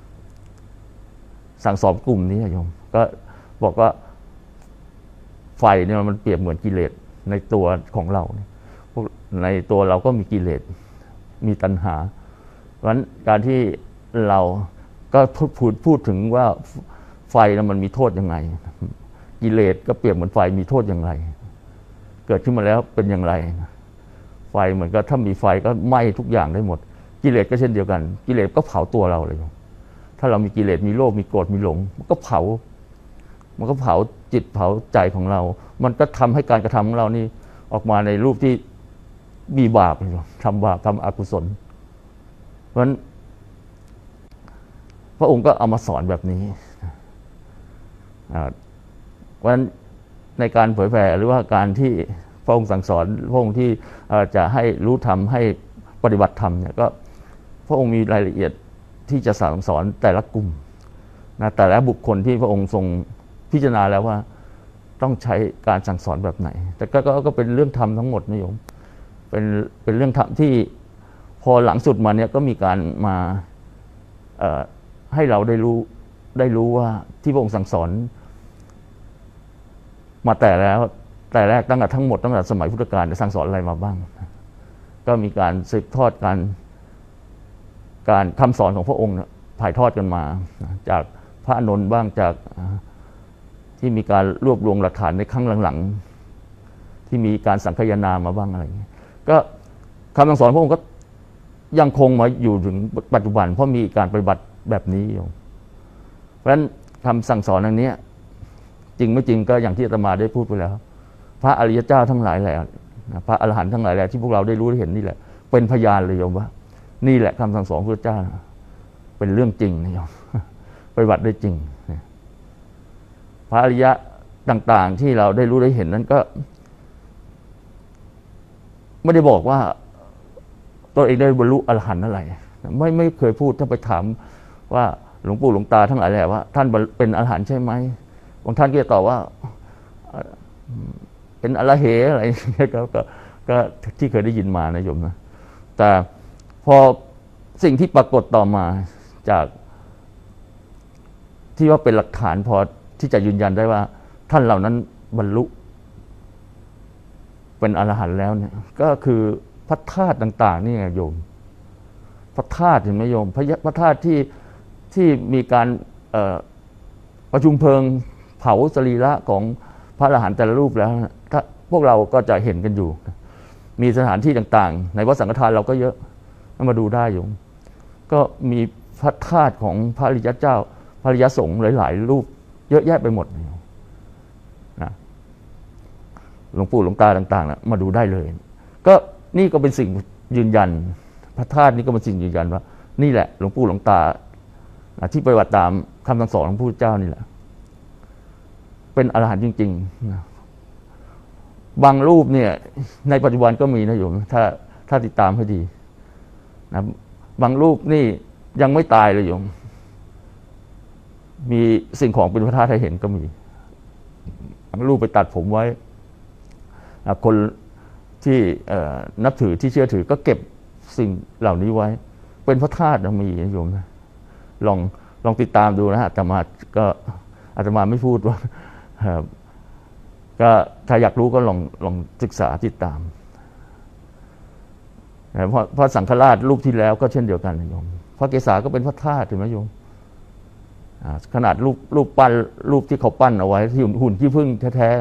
กลุ่มนี้โยมก็บอกว่าไฟเนี่ยมันเปรียบเหมือนกิเลสในตัวของเราในตัวเราก็มีกิเลสมีตัณหาเพราะฉะนั้นการที่เราก็พูดถึงว่าไฟนั้นมันมีโทษยังไงกิเลสก็เปรียบเหมือนไฟมีโทษอย่างไรเกิดขึ้นมาแล้วเป็นอย่างไรไฟเหมือนกับถ้ามีไฟก็ไหม้ทุกอย่างได้หมดกิเลสก็เช่นเดียวกันกิเลสก็เผาตัวเราเลยถ้าเรามีกิเลสมีโลภมีโกรธมีหลงมันก็เผาจิตเผาใจของเรามันก็ทำให้การกระทำของเรานี่ออกมาในรูปที่มีบาปทำบาปทำอกุศลเพราะฉะนั้นพระองค์ก็เอามาสอนแบบนี้เพราะฉะนั้นในการเผยแผ่หรือว่าการที่พระองค์สั่งสอนพระองค์ที่จะให้รู้ธรรมให้ปฏิบัติธรรมเนี่ยก็พระองค์มีรายละเอียดที่จะสั่งสอนแต่ละกลุ่มนะแต่ละบุคคลที่พระองค์ทรงพิจารณาแล้วว่าต้องใช้การสั่งสอนแบบไหนแต่ก็เป็นเรื่องธรรมทั้งหมดนะโยมเป็นเรื่องธรรมที่พอหลังสุดมาเนี่ยก็มีการมาให้เราได้รู้ว่าที่พระองค์สั่งสอนมาแต่แรกตั้งแต่ทั้งหมดตั้งแต่สมัยพุทธกาลจะสั่งสอนอะไรมาบ้างก็มีการสืบทอดการคำสอนของพระองค์ถ่ายทอดกันมาจากพระอานนท์บ้างจากที่มีการรวบรวมหลักฐานในครั้งหลังๆที่มีการสังคายนามาบ้างอะไรอย่างนี้ก็คำสั่งสอนพระองค์ก็ยังคงมาอยู่ถึงปัจจุบันเพราะมีการปฏิบัติแบบนี้อยู่เพราะฉะนั้นคำสั่งสอนอันนี้จริงไม่จริงก็อย่างที่อาตมาได้พูดไปแล้วพระอริยเจ้าทั้งหลายแหละพระอรหันต์ทั้งหลายแหละที่พวกเราได้รู้ได้เห็นนี่แหละเป็นพยานเลยโยมว่านี่แหละคำสั่งสอนพระเจ้าเป็นเรื่องจริงนะโยมปฏิบัติได้จริงพระอริยะต่างๆที่เราได้รู้ได้เห็นนั้นก็ไม่ได้บอกว่าตัวเองได้บรรลุอรหันต์อะไรไม่เคยพูดถ้าไปถามว่าหลวงปู่หลวงตาทั้งหลายแหละว่าท่านเป็นอรหันต์ใช่ไหมบางท่านก็จะตอบว่าเป็นอรเหอะไรก็ที่เคยได้ยินมานะโยมนะแต่พอสิ่งที่ปรากฏต่อมาจากที่ว่าเป็นหลักฐานพอที่จะยืนยันได้ว่าท่านเหล่านั้นบรรลุเป็นอรหันต์แล้วเนี่ยก็คือพระธาตุต่างๆนี่ไงโยมพระธาตุเห็นไหมโยมพระธาตุที่มีการประชุมเพลิงเผาสรีระของพระอรหันต์แต่ละรูปแล้วถ้าพวกเราก็จะเห็นกันอยู่มีสถานที่ต่างๆในวัดสังฆทานเราก็เยอะมาดูได้โยมก็มีพระธาตุของพระอริยเจ้าพระอริยสงฆ์หลายๆรูปเยอะแยะไปหมดนะหลวงปู่หลวงตาต่างๆนะมาดูได้เลยก็นี่ก็เป็นสิ่งยืนยันพระธาตุนี้ก็เป็นสิ่งยืนยันว่านี่แหละหลวงปู่หลวงตาที่ปฏิบัติตามคำสั่งสอนของพระพุทธเจ้านี่แหละเป็นอรหันต์จริงๆนะบางรูปเนี่ยในปัจจุบันก็มีนะโยมถ้าติดตามให้ดีนะบางรูปนี่ยังไม่ตายเลยโยมมีสิ่งของเป็นพระธาตุให้เห็นก็มีบางรูปไปตัดผมไว้คนที่นับถือที่เชื่อถือก็เก็บสิ่งเหล่านี้ไว้เป็นพระธาตุมีนะโยมนะลองติดตามดูนะอาตมาไม่พูดว่าก็ถ้าอยากรู้ก็ลองศึกษาติดตามเพราะสังฆราชรูปที่แล้วก็เช่นเดียวกันนะโยมพระเกศาก็เป็นพระธาตุถูกไหมโยมขนาดรูปปั้นรูปที่เขาปั้นเอาไว้ที่หุ่นขี้ผึ้งแท้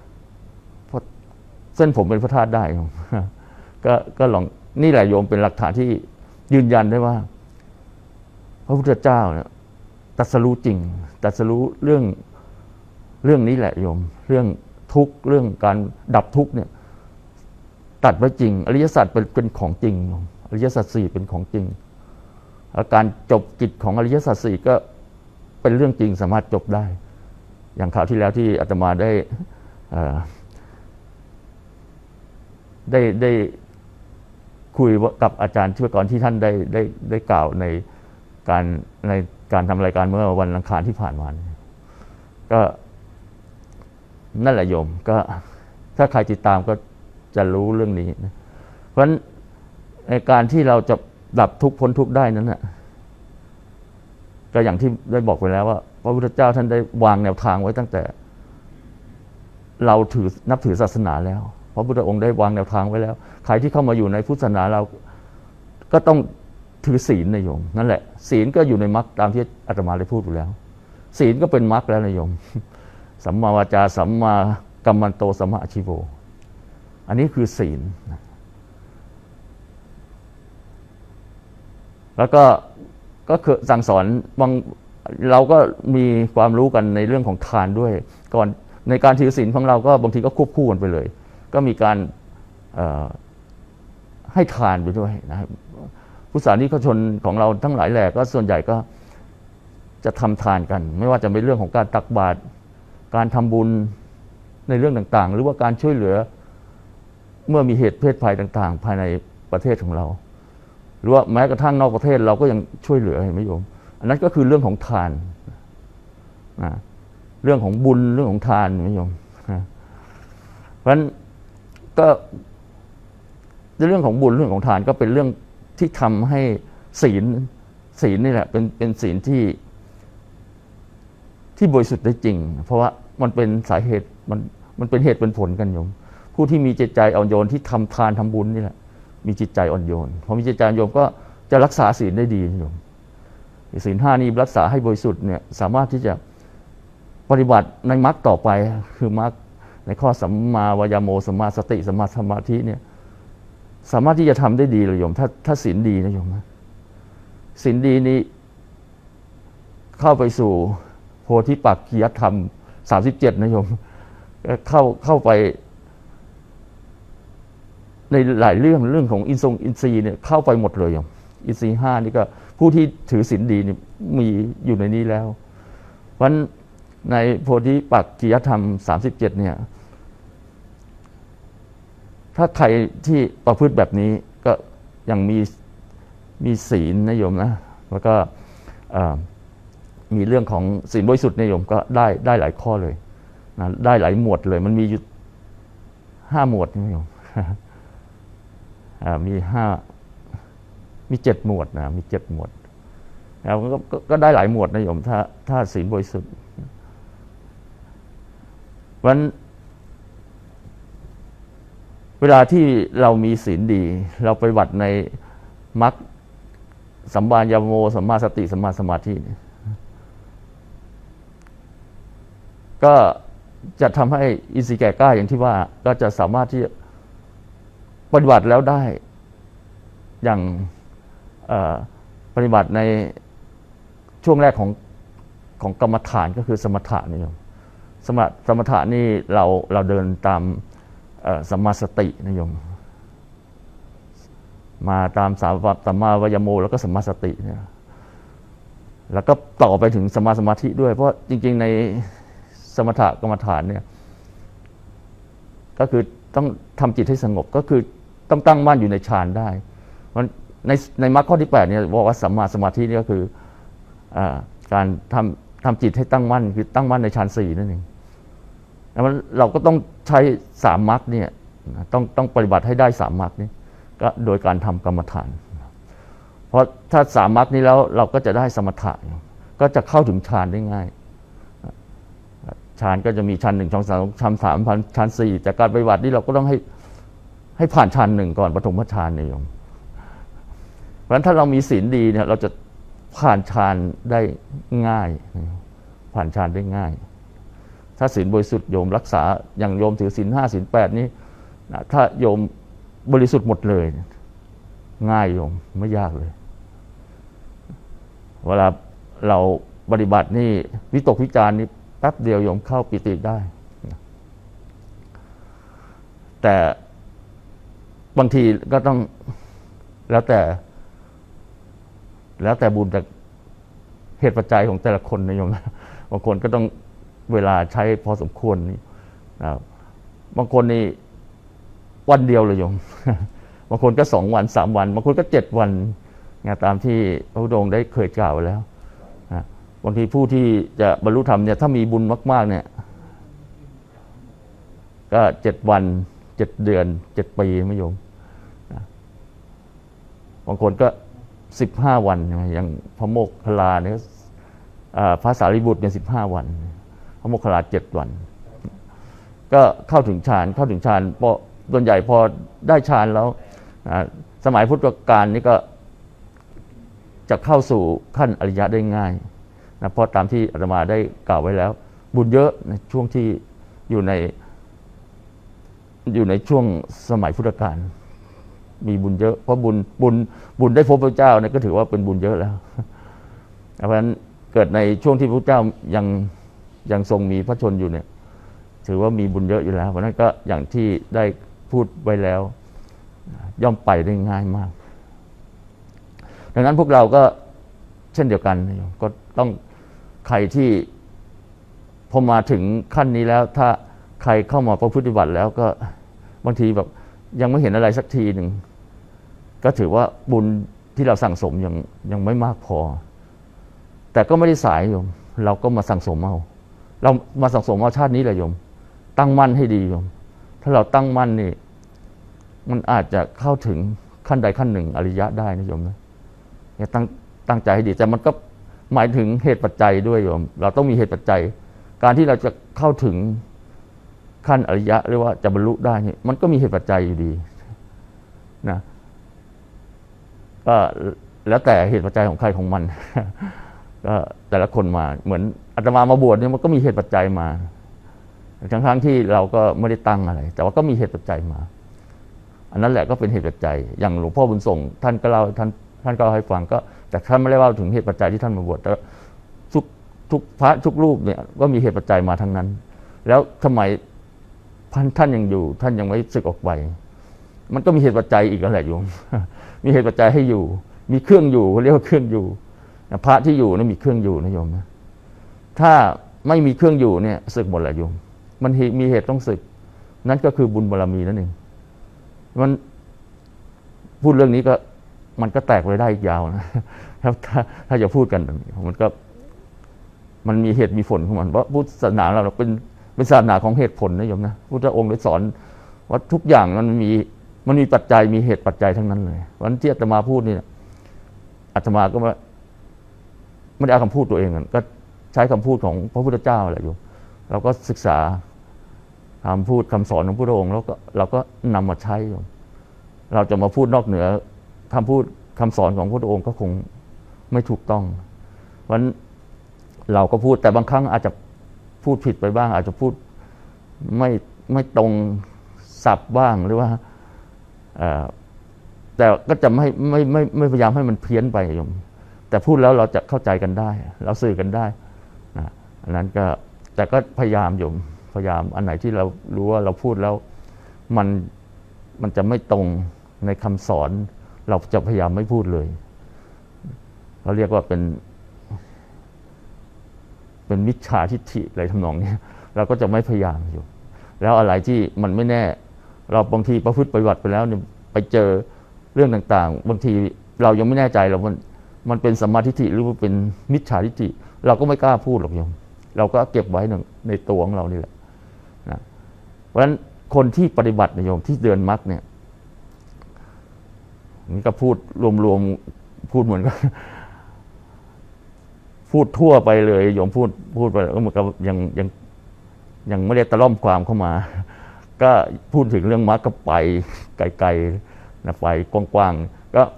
ๆเส้นผมเป็นพระธาตุได้โยมก็ลองนี่แหละโยมเป็นหลักฐานที่ยืนยันได้ว่าพระพุทธเจ้าเนี่ยตรัสรู้จริงตรัสรู้เรื่องนี้แหละโยมเรื่องทุกข์เรื่องการดับทุกข์เนี่ยตัดไว้จริงอริยสัจเป็นของจริงอริยสัจสี่เป็นของจริงการจบกิจของอริยสัจสี่ก็เป็นเรื่องจริงสามารถจบได้อย่างคราวที่แล้วที่อาตมาได้คุยกับอาจารย์ช่วยก่อนที่ท่านได้กล่าวในการทำรายการเมื่อวันอังคารที่ผ่านมาก็นั่นแหละโยมก็ถ้าใครติดตามก็จะรู้เรื่องนี้นะเพราะฉะนั้นในการที่เราจะดับทุกข์พ้นทุกข์ได้นั้นนะก็อย่างที่ได้บอกไปแล้วว่าพระพุทธเจ้าท่านได้วางแนวทางไว้ตั้งแต่เรานับถือศาสนาแล้วพระพุทธองค์ได้วางแนวทางไว้แล้วใครที่เข้ามาอยู่ในพุทธศาสนาเราก็ต้องถือศีลนะโยมนั่นแหละศีลก็อยู่ในมรรคตามที่อาตมาได้พูดอยู่แล้วศีลก็เป็นมรรคแล้วนะโยมสัมมาวาจาสัมมากัมมันโตสัมมาอาชีโวอันนี้คือศีลแล้วก็คือสั่งสอนบางเราก็มีความรู้กันในเรื่องของทานด้วยก่อนในการถือศีลของเราก็บางทีก็ควบคู่กันไปเลย ก็มีการให้ทานไปด้วยนะครับพุทธศาสนิกชนของเราทั้งหลายแหล่ก็ส่วนใหญ่ก็จะทำทานกัน ไม่ว่าจะเป็นเรื่องของการตักบาตรการทำบุญในเรื่องต่างๆหรือว่าการช่วยเหลือเมื่อมีเหตุเพศภัยต่างๆภายในประเทศของเราหรือว่าแม้กระทั่งนอกประเทศเราก็ยังช่วยเหลือเห็นไหมโยมอันนั้นก็คือเรื่องของทานเรื่องของบุญเรื่องของทานเห็นไหมโยมเพราะฉะนั้นก็ในเรื่องของบุญเรื่องของทานก็เป็นเรื่องที่ทำให้ศีลนี่แหละเป็นศีลที่บริสุทธิ์ได้จริงเพราะว่ามันเป็นสาเหตุมันเป็นเหตุเป็นผลกันโยมผู้ที่มีจิตใจอ่อนโยนที่ทำทานทำบุญนี่แหละมีจิตใจอ่อนโยนพอมีจิตใจอ่อนโยนก็จะรักษาศีลได้ดีโยมศีล5นี้รักษาให้บริสุทธิ์เนี่ยสามารถที่จะปฏิบัติในมรรคต่อไปคือมรรคในข้อสัมมาวายโมสัมมาสติสัมมาสมาธิเนี่ยสามารถที่จะทำได้ดีเลยโยมถ้าศีลดีนะโยมนะศีลดีนี้เข้าไปสู่โพธิปักขิยธรรม37นะโยมเข้าไปในหลายเรื่องของอินทรีย์เนี่ยเข้าไปหมดเลยโยมอินทรีย์5นี่ก็ผู้ที่ถือศีลดีนี่มีอยู่ในนี้แล้วเพราะในโพธิปักขิยธรรม37เนี่ยถ้าใครที่ประพฤติแบบนี้ก็ยังมีศีลนะโยมนะแล้วก็มีเรื่องของศีลบริสุทธิ์นะโยมก็ได้หลายข้อเลยนะได้หลายหมวดเลยมันมีอยู่5หมวดนะโยมมี7หมวดนะมี7หมวดแล้วก็ได้หลายหมวดนะโยมถ้าศีลบริสุทธิ์วันเวลาที่เรามีศีลดีเราไปบัติในมรรคสัมมาญาโมสัมมาสติสัมมาสมาธิก็จะทำให้อินทรีย์แก่กล้าอย่างที่ว่าก็จะสามารถที่ปฏิบัติแล้วได้อย่างปฏิบัติในช่วงแรกของกรรมฐานก็คือสมถะนี่โยมสมถะนี่เราเดินตามสัมมาสตินะโยมมาตามสัมมาวายโมแล้วก็สัมมาสติเนี่ยแล้วก็ต่อไปถึงสัมมาสมาธิด้วยเพราะจริงๆในสมถะกรรมฐานเนี่ยก็คือต้องทำจิตให้สงบก็คือต้องตั้งมั่นอยู่ในฌานได้มันในมรรคข้อที่8เนี่ยบอกว่าสัมมาสมาธินี่ก็คือการทำจิตให้ตั้งมั่นคือตั้งมั่นในฌาน4นั่นเองแล้วเราก็ต้องใช้3มรรคเนี่ยต้องปฏิบัติให้ได้3มรรคนี้ก็โดยการทำกรรมฐานเพราะถ้า3มรรคนี้แล้วเราก็จะได้สมถะก็จะเข้าถึงฌานได้ง่ายฌานก็จะมีฌาน1ฌาน2ฌาน3ฌาน4แต่การปฏิบัตินี่เราก็ต้องให้ผ่านฌาน1ก่อนปฐมฌานเนี่ยโยมเพราะฉะนั้นถ้าเรามีศีลดีเนี่ยเราจะผ่านฌานได้ง่ายผ่านฌานได้ง่ายถ้าศีลบริสุทธิ์โยมรักษาอย่างโยมถือศีล5ศีล8นี้ถ้าโยมบริสุทธิ์หมดเลยง่ายโยมไม่ยากเลยเวลาเราปฏิบัตินี่วิตกวิจารนี่แป๊บเดียวโยมเข้าปิติได้แต่บางทีก็ต้องแล้วแต่บุญจากเหตุปัจจัยของแต่ละคนนะโยมบางคนก็ต้องเวลาใช้พอสมควรนี่บางคนนี่วันเดียวเลยโยมบางคนก็2 วัน3 วันบางคนก็7 วันตามที่พระพุทธองค์ได้เคยกล่าวไว้แล้วบางทีผู้ที่จะบรรลุธรรมเนี่ยถ้ามีบุญมากๆเนี่ยก็7 วัน7 เดือน7 ปีไม่โยมบางคนก็15 วันอย่างพระโมคคัลลาเนี่ยพระสารีบุตรเนี่ย15 วันพระโมคคัลลา7 วันก็เข้าถึงฌานพอส่วนใหญ่พอได้ฌานแล้วสมัยพุทธกาลนี่ก็จะเข้าสู่ขั้นอริยะได้ง่ายนะเพราะตามที่อาตมาได้กล่าวไว้แล้วบุญเยอะในช่วงที่อยู่ในช่วงสมัยพุทธกาลมีบุญเยอะเพราะบุญได้พบพระเจ้าเนี่ยก็ถือว่าเป็นบุญเยอะแล้วเพราะฉะนั้นเกิดในช่วงที่พระเจ้ายังทรงมีพระชนอยู่เนี่ยถือว่ามีบุญเยอะอยู่แล้วเพราะนั้นก็อย่างที่ได้พูดไว้แล้วย่อมไปได้ง่ายมากดังนั้นพวกเราก็เช่นเดียวกันก็ต้องใครที่พอมาถึงขั้นนี้แล้วถ้าใครเข้ามาประพฤติบัติแล้วก็บางทีแบบยังไม่เห็นอะไรสักทีหนึ่งก็ถือว่าบุญที่เราสั่งสมยังไม่มากพอแต่ก็ไม่ได้สายโยมเราก็มาสั่งสมเอาเรามาสั่งสมเอาชาตินี้แหละโยมตั้งมั่นให้ดีโยมถ้าเราตั้งมั่นนี่มันอาจจะเข้าถึงขั้นใดขั้นหนึ่งอริยะได้นะโยมนะตั้งใจให้ดีแต่มันก็หมายถึงเหตุปัจจัยด้วยโยมเราต้องมีเหตุปัจจัยการที่เราจะเข้าถึงขั้นอริยะหรือว่าจะบรรลุได้นี่มันก็มีเหตุปัจจัยอยู่ดีนะก็แล้วแต่เหตุปัจจัยของใครของมันก็แต่ละคนมาเหมือนอาตมาบวชเนี่ยมันก็มีเหตุปัจจัยมาทั้งที่เราก็ไม่ได้ตั้งอะไรแต่ว่าก็มีเหตุปัจจัยมาอันนั้นแหละก็เป็นเหตุปัจจัยอย่างหลวงพ่อบุญส่งท่านก็เล่าท่านก็ให้ฟังก็แต่ท่านไม่ได้เล่าถึงเหตุปัจจัยที่ท่านมาบวชแต่ทุกพระทุกรูปเนี่ยก็มีเหตุปัจจัยมาทั้งนั้นแล้วทำไมท่านยังอยู่ท่านยังไม่สึกออกไปมันก็มีเหตุปัจจัยอีกแล้วแหละโยมมีเหตุปัจจัยให้อยู่มีเครื่องอยู่เขาเรียกว่าเครื่องอยู่พระที่อยู่นั้นมีเครื่องอยู่นะโยมนะถ้าไม่มีเครื่องอยู่เนี่ยสึกหมดแหละโยมมันมีเหตุต้องสึกนั่นก็คือบุญบารมีนั่นเองมันพูดเรื่องนี้ก็มันก็แตกไปได้อีกยาวนะครับถ้าจะพูดกันมันมีเหตุมีผลของมันเพราะพุทธศาสนาเราเป็นศาสนาของเหตุผลนะโยมนะพุทธองค์ได้สอนว่าทุกอย่างมันมีปัจจัยมีเหตุปัจจัยทั้งนั้นเลยวันที่อาตมาพูดนี่อาตมาก็ไม่ได้เอาคำพูดตัวเองก็ใช้คำพูดของพระพุทธเจ้าแหละโยมเราก็ศึกษาคำพูดคำสอนของพระองค์แล้วก็เราก็นำมาใช้โยมเราจะมาพูดนอกเหนือคำพูดคำสอนของพระองค์ก็คงไม่ถูกต้องเพราะฉะนั้นเราก็พูดแต่บางครั้งอาจจะพูดผิดไปบ้างอาจจะพูดไม่ตรงศัพท์บ้างหรือว่าแต่ก็จะไม่พยายามให้มันเพี้ยนไปโยมแต่พูดแล้วเราจะเข้าใจกันได้เราสื่อกันได้อันนั้นก็แต่ก็พยายามโยมพยายามอันไหนที่เรารู้ว่าเราพูดแล้วมันจะไม่ตรงในคำสอนเราจะพยายามไม่พูดเลยเราเรียกว่าเป็นมิจฉาทิฏฐิอะไรทำนองนี้เราก็จะไม่พยายามอยู่แล้วอะไรที่มันไม่แน่เราบางทีประพฤติปฏิบัติไปแล้วเนี่ยไปเจอเรื่องต่างๆบางทีเรายังไม่แน่ใจมันเป็นสัมมาทิฏฐิหรือว่าเป็นมิจฉาทิฏฐิเราก็ไม่กล้าพูดหรอกโยมเราก็เก็บไว้ในตัวของเรานี่แหละนะเพราะฉะนั้นคนที่ปฏิบัติโยมที่เดินมรรคเนี่ยนี่ก็พูดรวมๆพูดเหมือนกับพูดทั่วไปเลยโยมพูดไปแล้วก็เหมือนกับยังไม่ได้ตะล่อมความเข้ามาก็พูดถึงเรื่องมรรคก็ไปไกลๆนะไปกว้างๆก็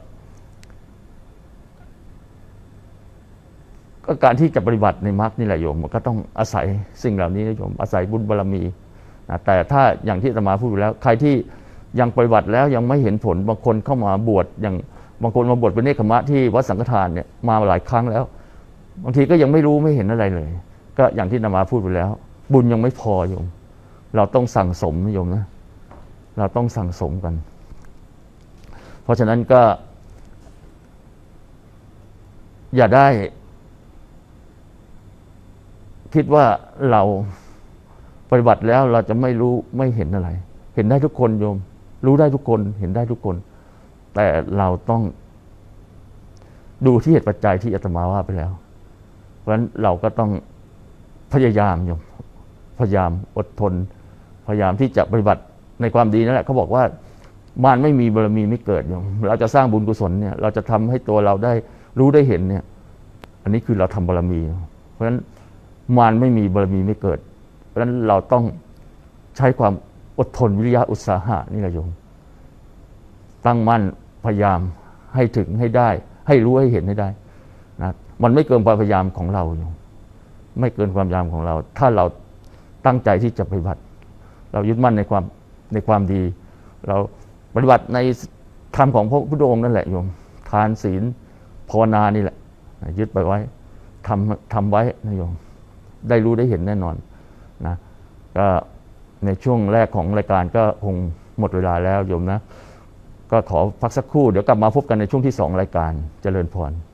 การที่จะปฏิบัติในมรรคนี่แหละโยมมันก็ต้องอาศัยสิ่งเหล่านี้นะโยมอาศัยบุญบารมีนะแต่ถ้าอย่างที่อาตมาพูดไปแล้วใครที่ยังปฏิบัติแล้วยังไม่เห็นผลบางคนเข้ามาบวชอย่างบางคนมาบวชเป็นเนกขมะที่วัดสังฆทานเนี่ยมาหลายครั้งแล้วบางทีก็ยังไม่รู้ไม่เห็นอะไรเลยก็อย่างที่อาตมาพูดไปแล้วบุญยังไม่พอโยมเราต้องสั่งสมโยมนะเราต้องสั่งสมกันเพราะฉะนั้นก็อย่าได้คิดว่าเราปฏิบัติแล้วเราจะไม่รู้ไม่เห็นอะไรเห็นได้ทุกคนโยมรู้ได้ทุกคนเห็นได้ทุกคนแต่เราต้องดูที่เหตุปัจจัยที่อาตมาว่าไปแล้วเพราะฉะนั้นเราก็ต้องพยายามโยมพยายามอดทนพยายามที่จะปฏิบัติในความดีนั่นแหละเขาบอกว่ามารไม่มีบารมีไม่เกิดโยมเราจะสร้างบุญกุศลเนี่ยเราจะทำให้ตัวเราได้รู้ได้เห็นเนี่ยอันนี้คือเราทำบารมีเพราะฉะนั้นมารไม่มีบารมีไม่เกิดเพราะฉะนั้นเราต้องใช้ความอดทนวิริยะอุตสาหะนี่แหละโยมตั้งมั่นพยายามให้ถึงให้ได้ให้รู้ให้เห็นให้ได้นะมันไม่เกินความพยายามของเราโยมไม่เกินความพยายามของเราถ้าเราตั้งใจที่จะปฏิบัติเรายึดมั่นในความดีเราปฏิบัติในธรรมของพระพุทธองค์นั่นแหละโยมทานศีลภาวนานี่แหละยึดไปไว้ทำไว้นะโยมได้รู้ได้เห็นแน่นอนนะก็ในช่วงแรกของรายการก็คงหมดเวลาแล้วโยมนะก็ขอพักสักครู่เดี๋ยวกลับมาพบกันในช่วงที่2รายการเจริญพร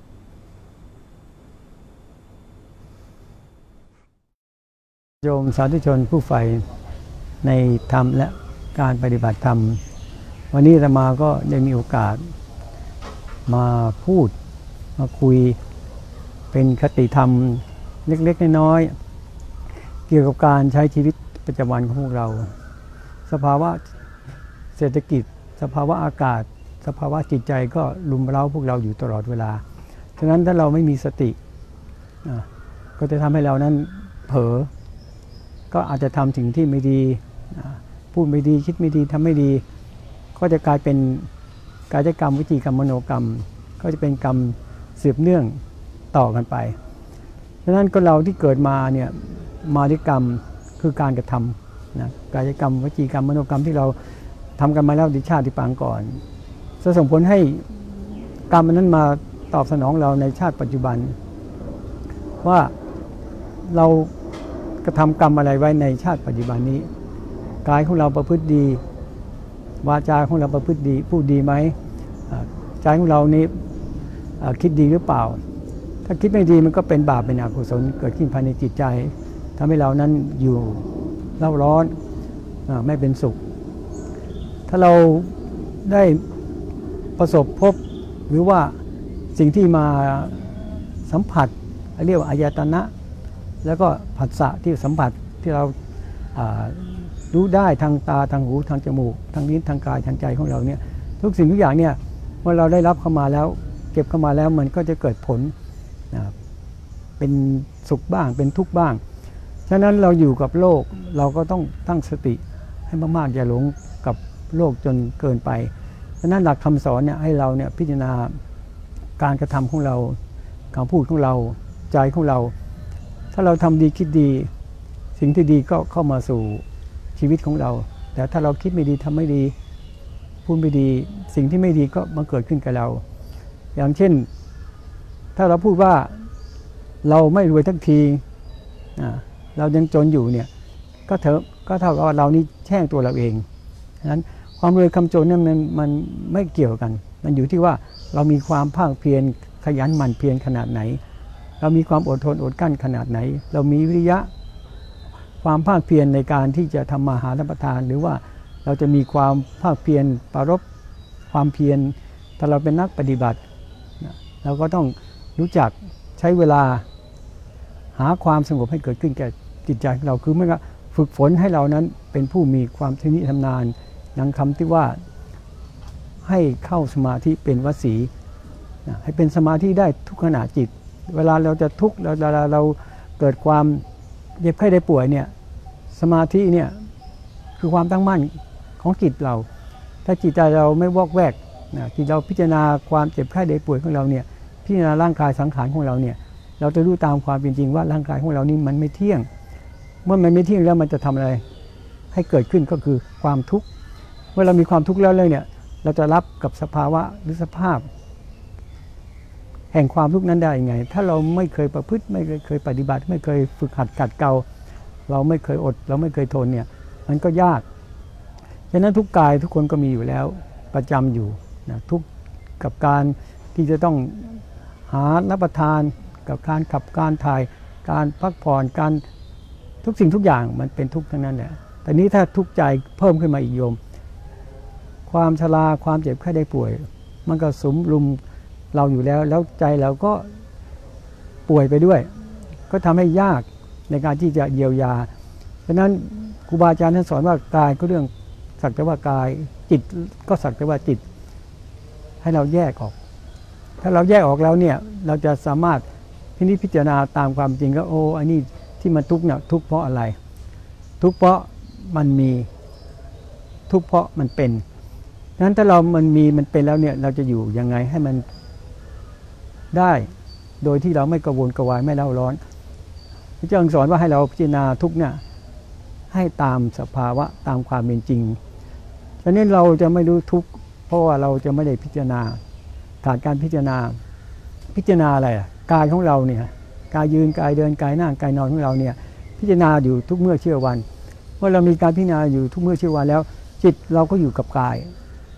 โยมสาธุชนผู้ใฝ่ในธรรมและการปฏิบัติธรรมวันนี้อาตมาก็ได้มีโอกาสมาพูดมาคุยเป็นคติธรรมเล็กๆน้อยๆเกี่ยวกับการใช้ชีวิตประจำวันของพวกเราสภาวะเศรษฐกิจสภาวะอากาศสภาวะจิตใจก็รุมเร้าพวกเราอยู่ตลอดเวลาฉะนั้นถ้าเราไม่มีสติก็จะทำให้เรานั้นเผลอก็อาจจะทำสิ่งที่ไม่ดีพูดไม่ดีคิดไม่ดีทำไม่ดีก็จะกลายเป็นกายกรรมวิจีกรรมมโนกรรมก็จะเป็นกรรมสืบเนื่องต่อกันไปฉะนั้นก็เราที่เกิดมาเนี่ยมาด้วยกรรมคือการกระทำนะกายกรรมวิจีกรรมมโนกรรมที่เราทำกันมาแล้วในชาติปางก่อนจะส่งผลให้กรรมนั้นมาตอบสนองเราในชาติปัจจุบันว่าเรากระทำกรรมอะไรไว้ในชาติปัจจุบันนี้กายของเราประพฤติดีวาจาของเราประพฤติดีพูดดีไหมใจของเรานี้คิดดีหรือเปล่าถ้าคิดไม่ดีมันก็เป็นบาปเป็นอกุศลเกิดขึ้นภายในจิตใจทำให้เรานั้นอยู่เล่าร้อนไม่เป็นสุขถ้าเราได้ประสบพบหรือว่าสิ่งที่มาสัมผัสเรียกว่าอายตนะแล้วก็ผัสสะที่สัมผัสที่เรารู้ได้ทางตาทางหูทางจมูกทางลิ้นทางกายทางใจของเราเนี่ยทุกสิ่งทุกอย่างเนี่ยเมื่อเราได้รับเข้ามาแล้วเก็บเข้ามาแล้วมันก็จะเกิดผลเป็นสุขบ้างเป็นทุกข์บ้างฉะนั้นเราอยู่กับโลกเราก็ต้องตั้งสติให้มากๆอย่าหลงกับโลกจนเกินไปฉะนั้นหลักคำสอนเนี่ยให้เราเนี่ยพิจารณาการกระทำของเราคำพูดของเราใจของเราถ้าเราทำดีคิดดีสิ่งที่ดีก็เข้ามาสู่ชีวิตของเราแต่ถ้าเราคิดไม่ดีทำไม่ดีพูดไม่ดีสิ่งที่ไม่ดีก็มาเกิดขึ้นกับเราอย่างเช่นถ้าเราพูดว่าเราไม่รวยทั้งทีเรายังจนอยู่เนี่ยก็เท่ากับว่าเรานี่แช่งตัวเราเองฉะนั้นความรวยคำจนนั้นมันไม่เกี่ยวกันมันอยู่ที่ว่าเรามีความภาคเพียรขยันหมั่นเพียรขนาดไหนเรามีความอดทนอดกลั้นขนาดไหนเรามีวิริยะความภาคเพียรในการที่จะทำมาหารับประทานหรือว่าเราจะมีความภาคเพียรปรารภความเพียรถ้าเราเป็นนักปฏิบัติเราก็ต้องรู้จักใช้เวลาหาความสงบให้เกิดขึ้นแก่จิตใจของเราคือเมื่อฝึกฝนให้เรานั้นเป็นผู้มีความชำนิชำนาญดังคำที่ว่าให้เข้าสมาธิเป็นวสีให้เป็นสมาธิได้ทุกขณะจิตเวลาเราจะทุกข์เวลาเราเกิดความเจ็บไข้ได้ป่วยเนี่ยสมาธิเนี่ยคือความตั้งมั่นของจิตเราถ้าจิตใจเราไม่วอกแวกที่เราพิจารณาความเจ็บไข้ได้ป่วยของเราเนี่ยพิจารณาร่างกายสังขารของเราเนี่ยเราจะรู้ตามความเป็นจริงว่าร่างกายของเรานี่มันไม่เที่ยงเมื่อมันไม่เที่ยงแล้วมันจะทำอะไรให้เกิดขึ้นก็คือความทุกข์เมื่อเรามีความทุกข์แล้วเลยเนี่ยเราจะรับกับสภาวะหรือสภาพแห่งความทุกข์นั้นได้ยังไงถ้าเราไม่เคยประพฤติไม่เคยปฏิบัติไม่เคยฝึกหัดขัดเกลาเราไม่เคยอดเราไม่เคยทนเนี่ยมันก็ยากฉะนั้นทุกกายทุกคนก็มีอยู่แล้วประจำอยู่นะทุกกับการที่จะต้องหารับประทานกับการขับการถ่ายการพักผ่อนการทุกสิ่งทุกอย่างมันเป็นทุกข์ทั้งนั้นแหละแต่นี้ถ้าทุกข์ใจเพิ่มขึ้นมาอีกโยมความชราความเจ็บไข้ได้ป่วยมันก็สุมรุมเราอยู่แล้วใจเราก็ป่วยไปด้วยก็ทำให้ยากในการที่จะเยียวยาเพราะนั้นครูบาอาจารย์ท่านสอนว่ากายก็เรื่องสักแต่ว่ากายจิตก็สักแต่ว่าจิตให้เราแยกออกถ้าเราแยกออกแล้วเนี่ยเราจะสามารถพิจารณาตามความจริงก็โอ้อันนี้ที่มันทุกข์เนี่ยทุกข์เพราะอะไรทุกข์เพราะมันมีทุกข์เพราะมันเป็นนั้นถ้าเรามันเป็นแล้วเนี่ยเราจะอยู่ยังไงให้มันได้โดยที่เราไม่กระวนกระวายไม่เล่าร้อนพระเจ้าสอนว่าให้เราพิจารณาทุกเนี่ยให้ตามสภาวะตามความเป็นจริงฉะนั้นเราจะไม่รู้ทุกข์เพราะว่าเราจะไม่ได้พิจารณาขาดการพิจารณาอะไรกายของเราเนี่ยกายยืนกายเดินกายนั่งกายนอนของเราเนี่ยพิจารณาอยู่ทุกเมื่อเชื่อวันเมื่อเรามีการพิจารณาอยู่ทุกเมื่อเชื่อวันแล้วจิตเราก็อยู่กับกายจ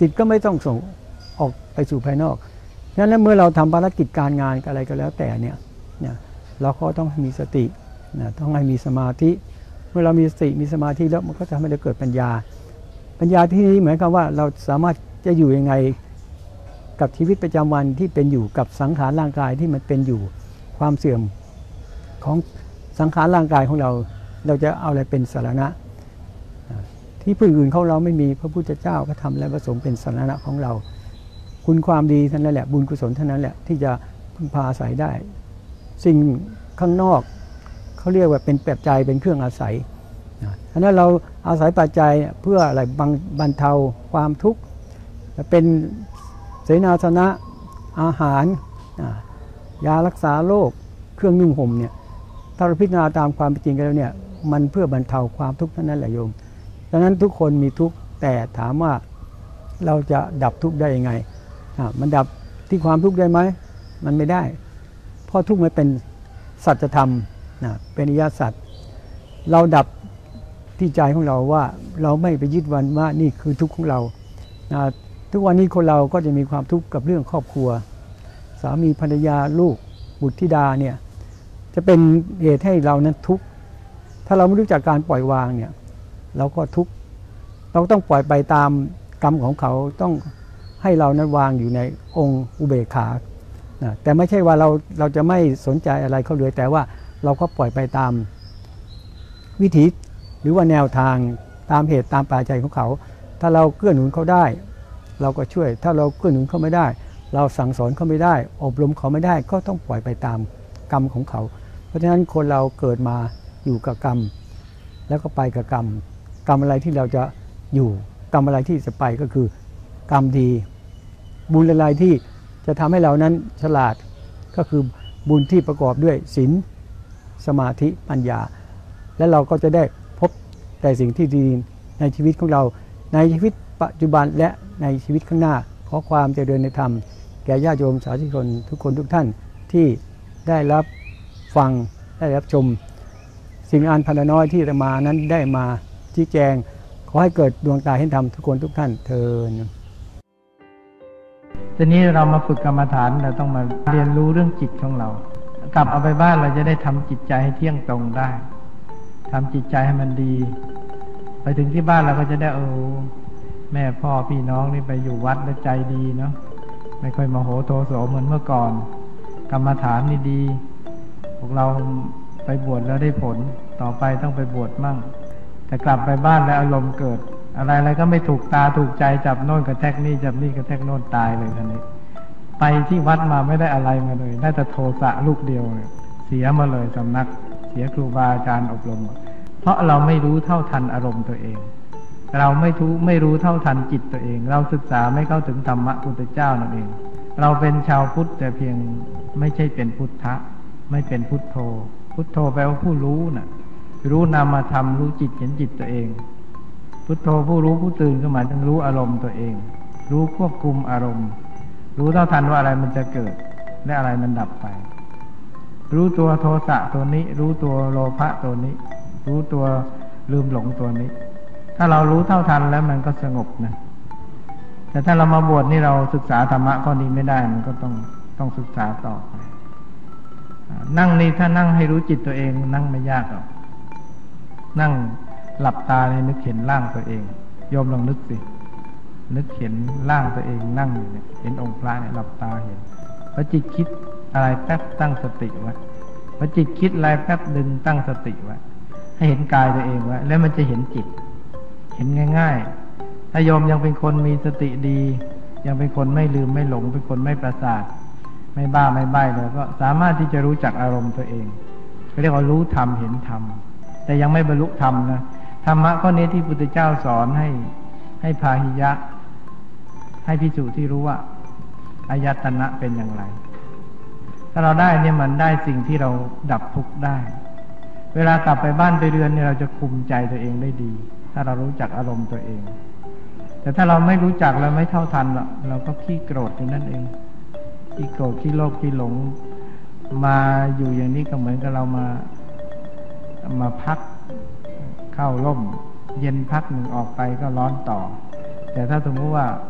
จิตก็ไม่ต้องส่งออกไปสู่ภายนอกฉะนั้นเมื่อเราทำภารกิจการงานอะไรก็แล้วแต่เนี่ยเราก็ต้องมีสติต้องให้มีสมาธิเมื่อเรามีสติมีสมาธิแล้วมันก็จะทำให้เราเกิดปัญญาที่นี้หมายความว่าเราสามารถจะอยู่ยังไงกับชีวิตประจำวันที่เป็นอยู่กับสังขารร่างกายที่มันเป็นอยู่ความเสื่อมของสังขารร่างกายของเราจะเอาอะไรเป็นสารณะที่ผู้อื่นของเราไม่มีพระพุทธเจ้าก็ทำและประสงค์เป็นสารณะของเราคุณความดีเท่านั้นแหละบุญกุศลเท่านั้นแหละที่จะพึ่งพาอาศัยได้สิ่งข้างนอกเขาเรียกว่าเป็นปัจจัยเป็นเครื่องอาศัยฉะนั้นเราอาศัยปัจจัยเพื่ออะไรบรรเทาความทุกข์เป็นเสนาสนะอาหารยารักษาโรคเครื่องนุ่งห่มเนี่ยถ้าเราพิจารณาตามความเป็นจริงกันแล้วเนี่ยมันเพื่อบรรเทาความทุกข์เท่านั้นแหละโยมดังนั้นทุกคนมีทุกข์แต่ถามว่าเราจะดับทุกข์ได้ยังไงมันดับที่ความทุกข์ได้ไหมมันไม่ได้เพราะทุกข์มันเป็นสัจธรรมเป็นอริยสัจเราดับที่ใจของเราว่าเราไม่ไปยึดวันว่านี่คือทุกข์ของเราทุกวันนี้คนเราก็จะมีความทุกข์กับเรื่องครอบครัวสามีภรรยาลูกบุตรธิดาเนี่ยจะเป็นเหตุให้เรานั้นทุกข์ถ้าเราไม่รู้จักการปล่อยวางเนี่ยเราก็ทุกข์เราต้องปล่อยไปตามกรรมของเขาต้องให้เรานั้นวางอยู่ในองค์อุเบกขาแต่ไม่ใช่ว่าเราจะไม่สนใจอะไรเขาเลยแต่ว่าเราก็ปล่อยไปตามวิถีหรือว่าแนวทางตามเหตุตามปัจจัยของเขาถ้าเราเกื้อหนุนเขาได้เราก็ช่วยถ้าเราเกื้อหนุนเขาไม่ได้เราสั่งสอนเขาไม่ได้อบรมเขาไม่ได้ก็ต้องปล่อยไปตามกรรมของเขาเพราะฉะนั้นคนเราเกิดมาอยู่กับกรรมแล้วก็ไปกับกรรมอะไรที่เราจะอยู่กรรมอะไรที่จะไปก็คือกรรมดีบุญอะไรที่จะทำให้เรานั้นฉลาดก็คือบุญที่ประกอบด้วยศีลสมาธิปัญญาและเราก็จะได้พบแต่สิ่งที่ดีในชีวิตของเราในชีวิตปัจจุบันและในชีวิตข้างหน้าขอความเจริญในธรรมแก่ญาติโยมสาธุชนทุกคนทุกท่านที่ได้รับฟังได้รับชมสิ่งอันพรรณน้อยที่อาตมานั้นได้มาชี้แจงขอให้เกิดดวงตาเห็นธรรมทุกคนทุกท่านเทอญทีนี้เรามาฝึกกรรมฐานเราต้องมาเรียนรู้เรื่องจิตของเรากลับเอาไปบ้านเราจะได้ทำจิตใจให้เที่ยงตรงได้ทำจิตใจให้มันดีไปถึงที่บ้านเราก็จะได้แม่พ่อพี่น้องนี่ไปอยู่วัดแล้วใจดีเนาะไม่ค่อยโมโหโทโสเหมือนเมื่อก่อนกรรมฐานนี่ดีพวกเราไปบวชแล้วได้ผลต่อไปต้องไปบวชมั่งแต่กลับไปบ้านแล้วอารมณ์เกิดอะไรก็ไม่ถูกตาถูกใจจับโน่นกระแทกนี่จับนี่กระแทกโน่นตายเลยทันนี้ไปที่วัดมาไม่ได้อะไรมาเลยได้แต่โทสะลูกเดียวเสียมาเลยสำนักเสียครูบาอาจารย์อบรมเพราะเราไม่รู้เท่าทันอารมณ์ตัวเองเราไม่รู้เท่าทันจิตตัวเองเราศึกษาไม่เข้าถึงธรรมะพุทธเจ้านั่นเองเราเป็นชาวพุทธแต่เพียงไม่ใช่เป็นพุทธะไม่เป็นพุทโธพุทโธแปลว่าผู้รู้น่ะรู้นามธรรมรู้จิตเห็นจิตตัวเองพุทโธผู้รู้ผู้ตื่นก็หมายถึงรู้อารมณ์ตัวเองรู้ควบคุมอารมณ์รู้เท่าทันว่าอะไรมันจะเกิดและอะไรมันดับไปรู้ตัวโทสะตัวนี้รู้ตัวโลภะตัวนี้รู้ตัวลืมหลงตัวนี้ถ้าเรารู้เท่าทันแล้วมันก็สงบนะแต่ถ้าเรามาบวชนี่เราศึกษาธรรมะข้อนี้ไม่ได้มันก็ต้องศึกษาต่อไปนั่งนี่ถ้านั่งให้รู้จิตตัวเองนั่งไม่ยากหรอกนั่งหลับตาเนี่ยนึกเห็นร่างตัวเองโยมลองนึกสินึกเห็นร่างตัวเองนั่งอยู่เนี่ยเห็นองค์พระเนี่ยหลับตาเห็นพอจิตคิดอะไรแป๊บตั้งสติไว้พอจิตคิดอะไรแป๊บดึงตั้งสติไว้ให้เห็นกายตัวเองไว้แล้วมันจะเห็นจิตเห็นง่ายๆถ้าโยมยังเป็นคนมีสติดียังเป็นคนไม่ลืมไม่หลงเป็นคนไม่ประสาทไม่บ้าไม่ใบ้เลยก็สามารถที่จะรู้จักอารมณ์ตัวเองเรียกว่ารู้ธรรมเห็นธรรมแต่ยังไม่บรรลุธรรมนะธรรมะข้อนี้ที่พุทธเจ้าสอนให้พาหิยะให้ภิกษุที่รู้ว่าอายตนะเป็นอย่างไรถ้าเราได้เนี่ยมันได้สิ่งที่เราดับทุกข์ได้เวลากลับไปบ้านไปเรือนเนี่ยเราจะคุมใจตัวเองได้ดีถ้าเรารู้จักอารมณ์ตัวเองแต่ถ้าเราไม่รู้จักเราไม่เท่าทันเราก็ขี้โกรธอยู่นั่นเองขี้โกรธขี้โลภขี้หลงมาอยู่อย่างนี้ก็เหมือนกับเรามาพักเข้าร่มเย็นพักหนึ่งออกไปก็ร้อนต่อแต่ถ้าสมมติว่า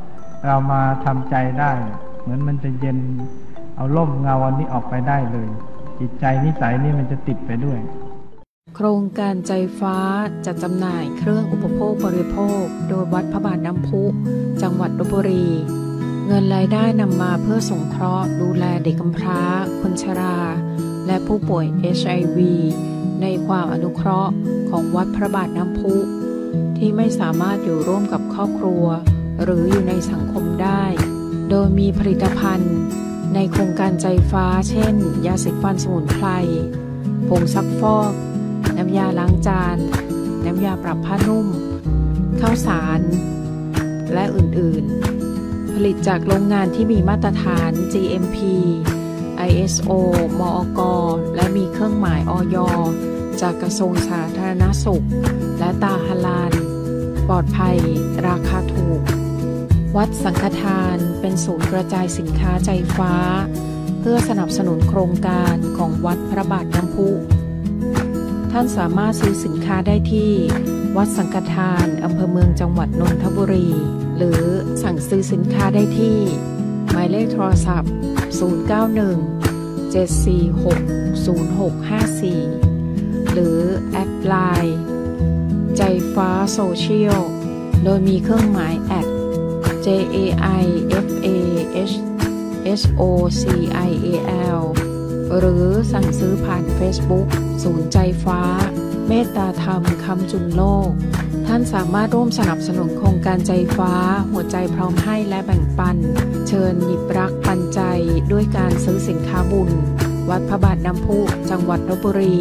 เรามาทำใจได้เหมือนมันจะเย็นเอาร่มเงาอันนี้ออกไปได้เลยจิตใจนิสัยนี่มันจะติดไปด้วยโครงการใจฟ้าจัดจำหน่ายเครื่องอุปโภคบริโภคโดยวัดพระบาทน้ำพุจังหวัดลพบุรีเงินรายได้นำมาเพื่อสงเคราะห์ดูแลเด็กกำพร้าคนชราและผู้ป่วย HIV ในความอนุเคราะห์ของวัดพระบาทน้ำพุที่ไม่สามารถอยู่ร่วมกับครอบครัวหรืออยู่ในสังคมได้โดยมีผลิตภัณฑ์ในโครงการใจฟ้าเช่นยาสีฟันสมุนไพรผงซักฟอกน้ำยาล้างจานน้ำยาปรับผ้านุ่มข้าวสารและอื่นๆผลิตจากโรงงานที่มีมาตรฐาน GMP ISO มอก.และมีเครื่องหมายอย.จากกระทรวงสาธารณสุขและตาฮาลาลปลอดภัยราคาถูกวัดสังฆทานเป็นศูนย์กระจายสินค้าใจฟ้าเพื่อสนับสนุนโครงการของวัดพระบาทน้ำพุท่านสามารถซื้อสินค้าได้ที่วัดสังฆทานอำเภอเมืองจังหวัดนนทบุรีหรือสั่งซื้อสินค้าได้ที่หมายเลขโทรศัพท์091-746-0654หรือแอดไลน์ใจฟ้าโซเชียลโดยมีเครื่องหมายแอด JAIFASOCIAL หรือสั่งซื้อผ่าน Facebook ศูนย์ใจฟ้าเมตตาธรรมคำจุนโลกท่านสามารถร่วมสนับสนุนโครงการใจฟ้าหัวใจพร้อมให้และแบ่งปันเชิญหยิบรักปันใจด้วยการซื้อสินค้าบุญวัดพระบาทน้ำพุจังหวัดลพบุรี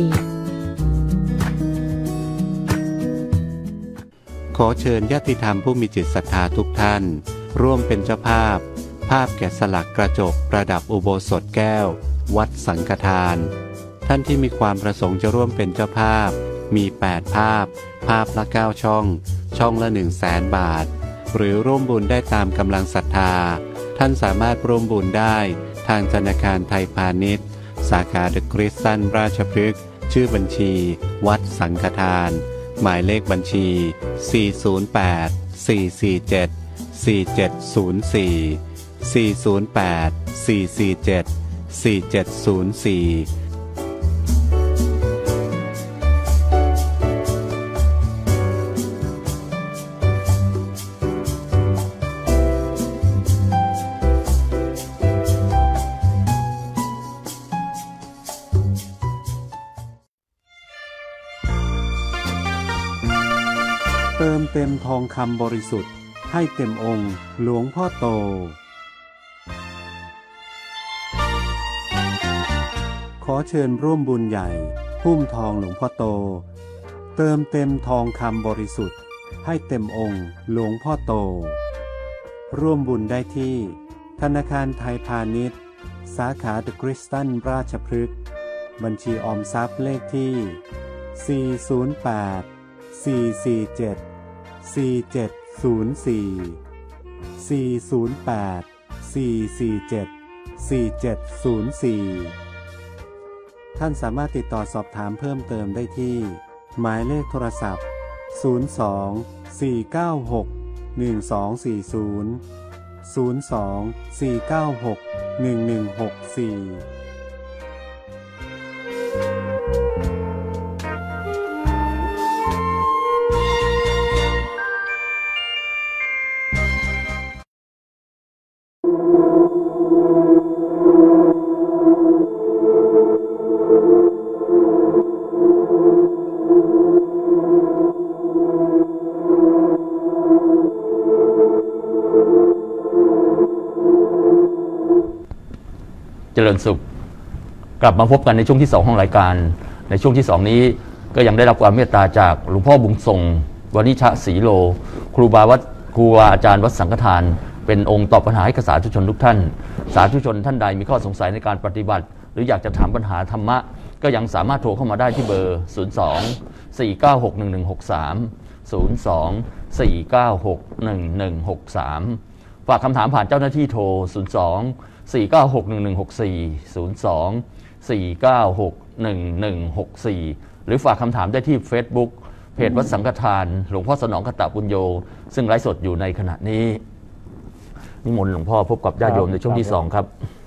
ขอเชิญญาติธรรมผู้มีจิตศรัทธาทุกท่านร่วมเป็นเจ้าภาพภาพแกะสลักกระจกประดับอุโบสถแก้ววัดสังฆทานท่านที่มีความประสงค์จะร่วมเป็นเจ้าภาพมี8ภาพภาพละ9ช่องช่องละ100,000 บาทหรือร่วมบุญได้ตามกำลังศรัทธาท่านสามารถร่วมบุญได้ทางธนาคารไทยพาณิชย์สาขาเดอะคริสตันราชพฤกษ์ชื่อบัญชีวัดสังฆทานหมายเลขบัญชี408-447-4704 408-447-4704เติมเต็มทองคำบริสุทธิ์ให้เต็มองค์หลวงพ่อโตขอเชิญร่วมบุญใหญ่หุ้มทองหลวงพ่อโตเติมเต็มทองคำบริสุทธิ์ให้เต็มองค์หลวงพ่อโตร่วมบุญได้ที่ธนาคารไทยพาณิชย์สาขาเดอะคริสตันราชพฤกษ์บัญชีออมทรัพย์เลขที่408-447-4704 ท่านสามารถติดต่อสอบถามเพิ่มเติมได้ที่หมายเลขโทรศัพท์02-496-1240 02-496-1164 เจริญสุขกลับมาพบกันในช่วงที่2ของรายการในช่วงที่2นี้ก็ยังได้รับความเมตตาจากหลวงพ่อบุญทรงวณิชศรีโลครูบาอาจารย์วัดสังฆทานเป็นองค์ตอบปัญหาให้กับสาธุชนทุกท่านสาธุชนท่านใดมีข้อสงสัยในการปฏิบัติหรืออยากจะถามปัญหาธรรมะก็ยังสามารถโทรเข้ามาได้ที่เบอร์ 02-496-1163 ฝากคำถามผ่านเจ้าหน้าที่โทร 02-496-1164 หรือฝากคำถามได้ที่ Facebook เพจวัดสังฆทานหลวงพ่อสนองกตปุญโญซึ่งไลฟ์สดอยู่ในขณะนี้นิมนต์หลวงพ่อพบกับญาติโยมในช่วงที่สองครับ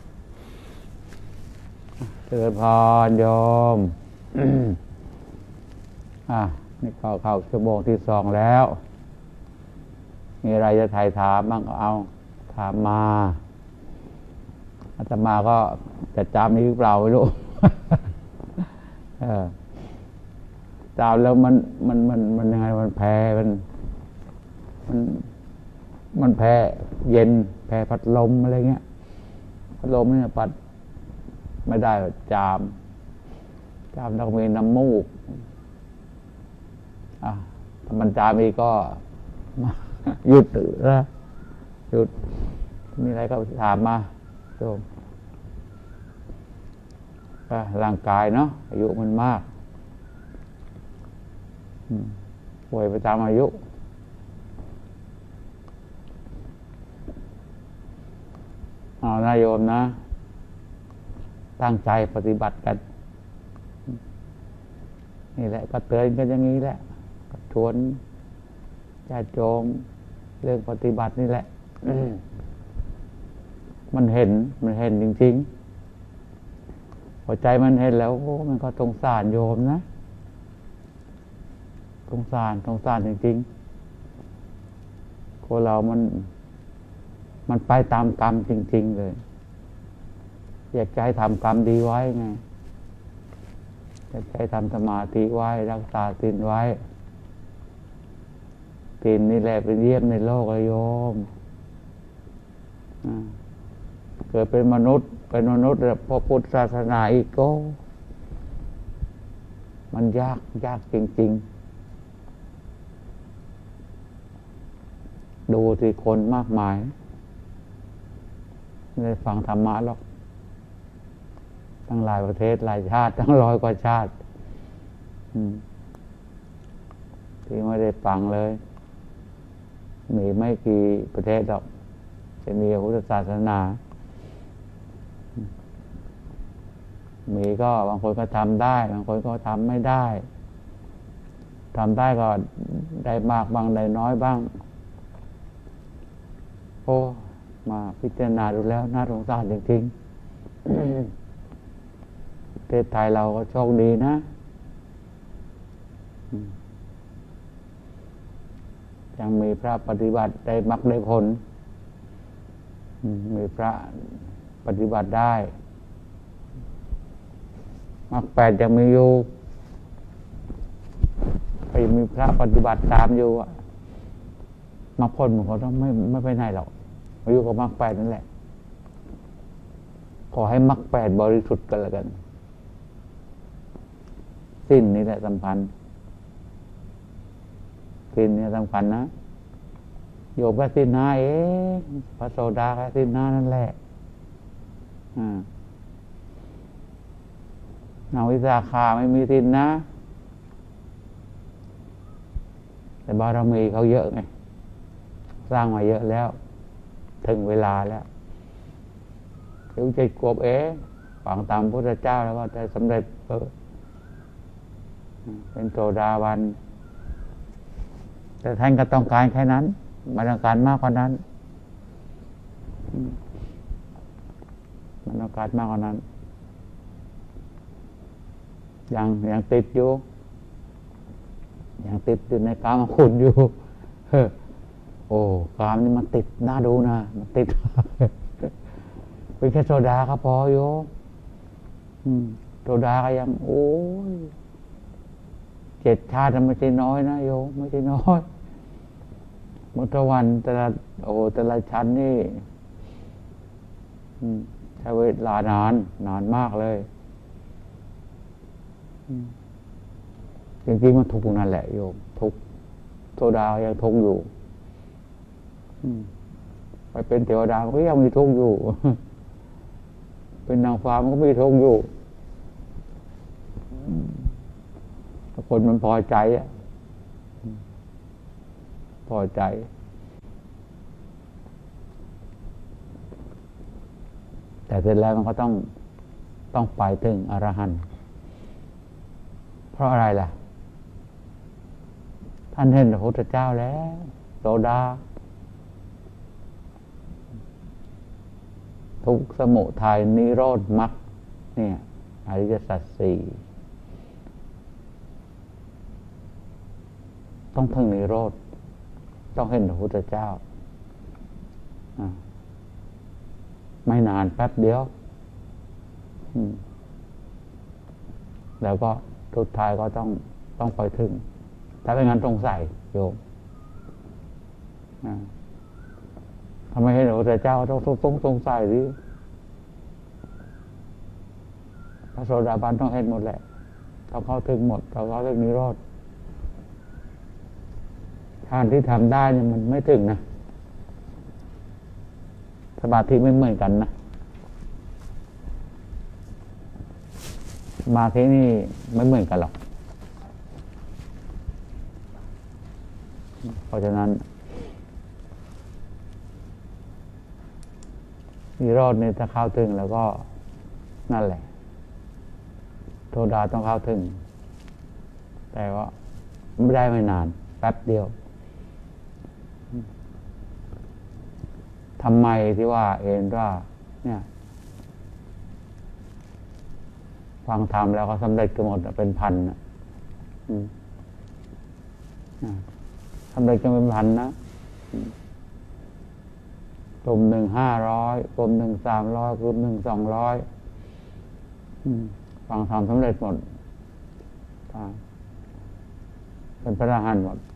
เจริญพรโยมนี่เข้าชั่วโมงที่สองแล้วมีอะไรจะถ่ายถามบ้างก็เอาถามมาอาตมาก็จะจำนี้หรือเปล่าไม่รู้ จำแล้วมันยังไงมันแพ้มันแพ้เย็นแพ้พัดลมอะไรเงี้ยพัดลมเนี่ยปัดไม่ได้จามต้องมีน้ำมูกถ้ามันจามอีกก็หยุดนะหยุดมีอะไรก็ถามมาโยมร่างกายเนาะอายุมันมากป่วยไปตามอายุเอานะโยมนะตั้งใจปฏิบัติกันนี่แหละก็เตือนกันอย่างนี้แหละก็ชวนญาติโยมเรื่องปฏิบัตินี่แหละมันเห็นจริงๆพอใจมันเห็นแล้วมันก็สงสารโยมนะสงสารจริงๆคนเรามันไปตามกรรมจริงๆเลยอยากจะให้ทำกรรมดีไว้ไงอยากจะให้ทำสมาธิไว้รักษาศีลไว้ศีลนี่แหละเป็นเยี่ยมในโลกโยมเกิดเป็นมนุษย์พอพุทธศาสนาอีกก็มันยากจริงๆดูสิคนมากมายไม่ได้ฟังธรรมะหรอกทั้งหลายประเทศหลายชาติทั้ง100 กว่าชาติที่ไม่ได้ฟังเลยมีไม่กี่ประเทศหรอกจะมีพุทธศาสนามีก็บางคนก็ทำได้บางคนก็ทำไม่ได้ทำได้ก็ได้มากบ้างได้น้อยบ้างโอ้มาพิจารณาดูแล้วน่าสงสารจริงๆประเทศไทยเราก็โชคดีนะยังมีพระปฏิบัติได้มรรคได้ผลมีพระปฏิบัติได้มรรค8ยังมีอยู่ก็ยังมีพระปฏิบัติตามอยู่มรรคผลมันก็ต้องไม่ไปไหนหรอกมาอยู่กับมรรค8นั่นแหละขอให้มรรค8บริสุทธิ์กันแล้วกันสิ้นนี่แหละสำคัญสิ้นนี่สำคัญนะโยมก็สิ้นหน้าพระโสดาก็สิ้นหน้านั่นแหละนางวิสาขาไม่มีสิ้นนะแต่บารมีเขาเยอะไงสร้างมาเยอะแล้วถึงเวลาแล้วถึง7 ขวบฟังตามพระพุทธเจ้าแล้วก็จะสำเร็จเป็นโสดาบันแต่ท่านก็ต้องการแค่นั้นไม่ต้องการมากกว่านั้นมันต้องการมากกว่านั้นยังติดอยู่ในกามคุณอยู่โอ้กามนี่มันติดน่าดูนะมันติด เป็นแค่โซดาก็พอโยโซดาก็ยังโอ้ย7 ชาติไม่ใช่น้อยนะโยไม่ใช่น้อยมุตวันแต่ละชั้นนี่ใช้เวลานานมากเลยจริงๆมันทุกข์นั่นแหละโยมทุกข์โซดายังทุกข์อยู่ไปเป็นเทวดาก็ยังมีทุกข์อยู่เป็นนางฟ้ามันก็มีทุกข์อยู่ถ้าคนมันพอใจพอใจแต่เสร็จแล้วมันก็ต้องไปถึงอรหันต์เพราะอะไรล่ะท่านเห็นพระพุทธเจ้าแล้วโสดาทุกข์สมุทัยนิโรธมรรคเนี่ยอริยสัจสี่ต้องถึงนิโรธต้องเห็นพระพุทธเจ้าไม่นานแป๊บเดียวแล้วก็ทุกท้ายก็ต้องไปถึงถ้าไม่งั้นสงสัยโยมทำไมเห็นพระพุทธเจ้าต้องสงสัยดิพระโสดาบันต้องเห็นหมดแหละต้องเข้าถึงหมดต้องเข้าถึงนิโรธทานที่ทำได้เนี่ยมันไม่ถึงนะสมาธิไม่เหมือนกันนะสมาธินี่ไม่เหมือนกันหรอกเพราะฉะนั้นนิโรธนี่ถ้าเข้าถึงแล้วก็นั่นแหละโสดาต้องเข้าถึงแต่ว่าไม่ได้ไม่นานแป๊บเดียวทำไมที่ว่าเห็นว่าเนี่ยฟังธรรมแล้วก็สำเร็จกันหมดเป็นพันนะสำเร็จกันเป็นพันนะกลุ่มหนึ่ง500กลุ่มหนึ่ง300กลุ่มหนึ่ง200ฟังธรรมสำเร็จหมดเป็นพระอรหันต์หมด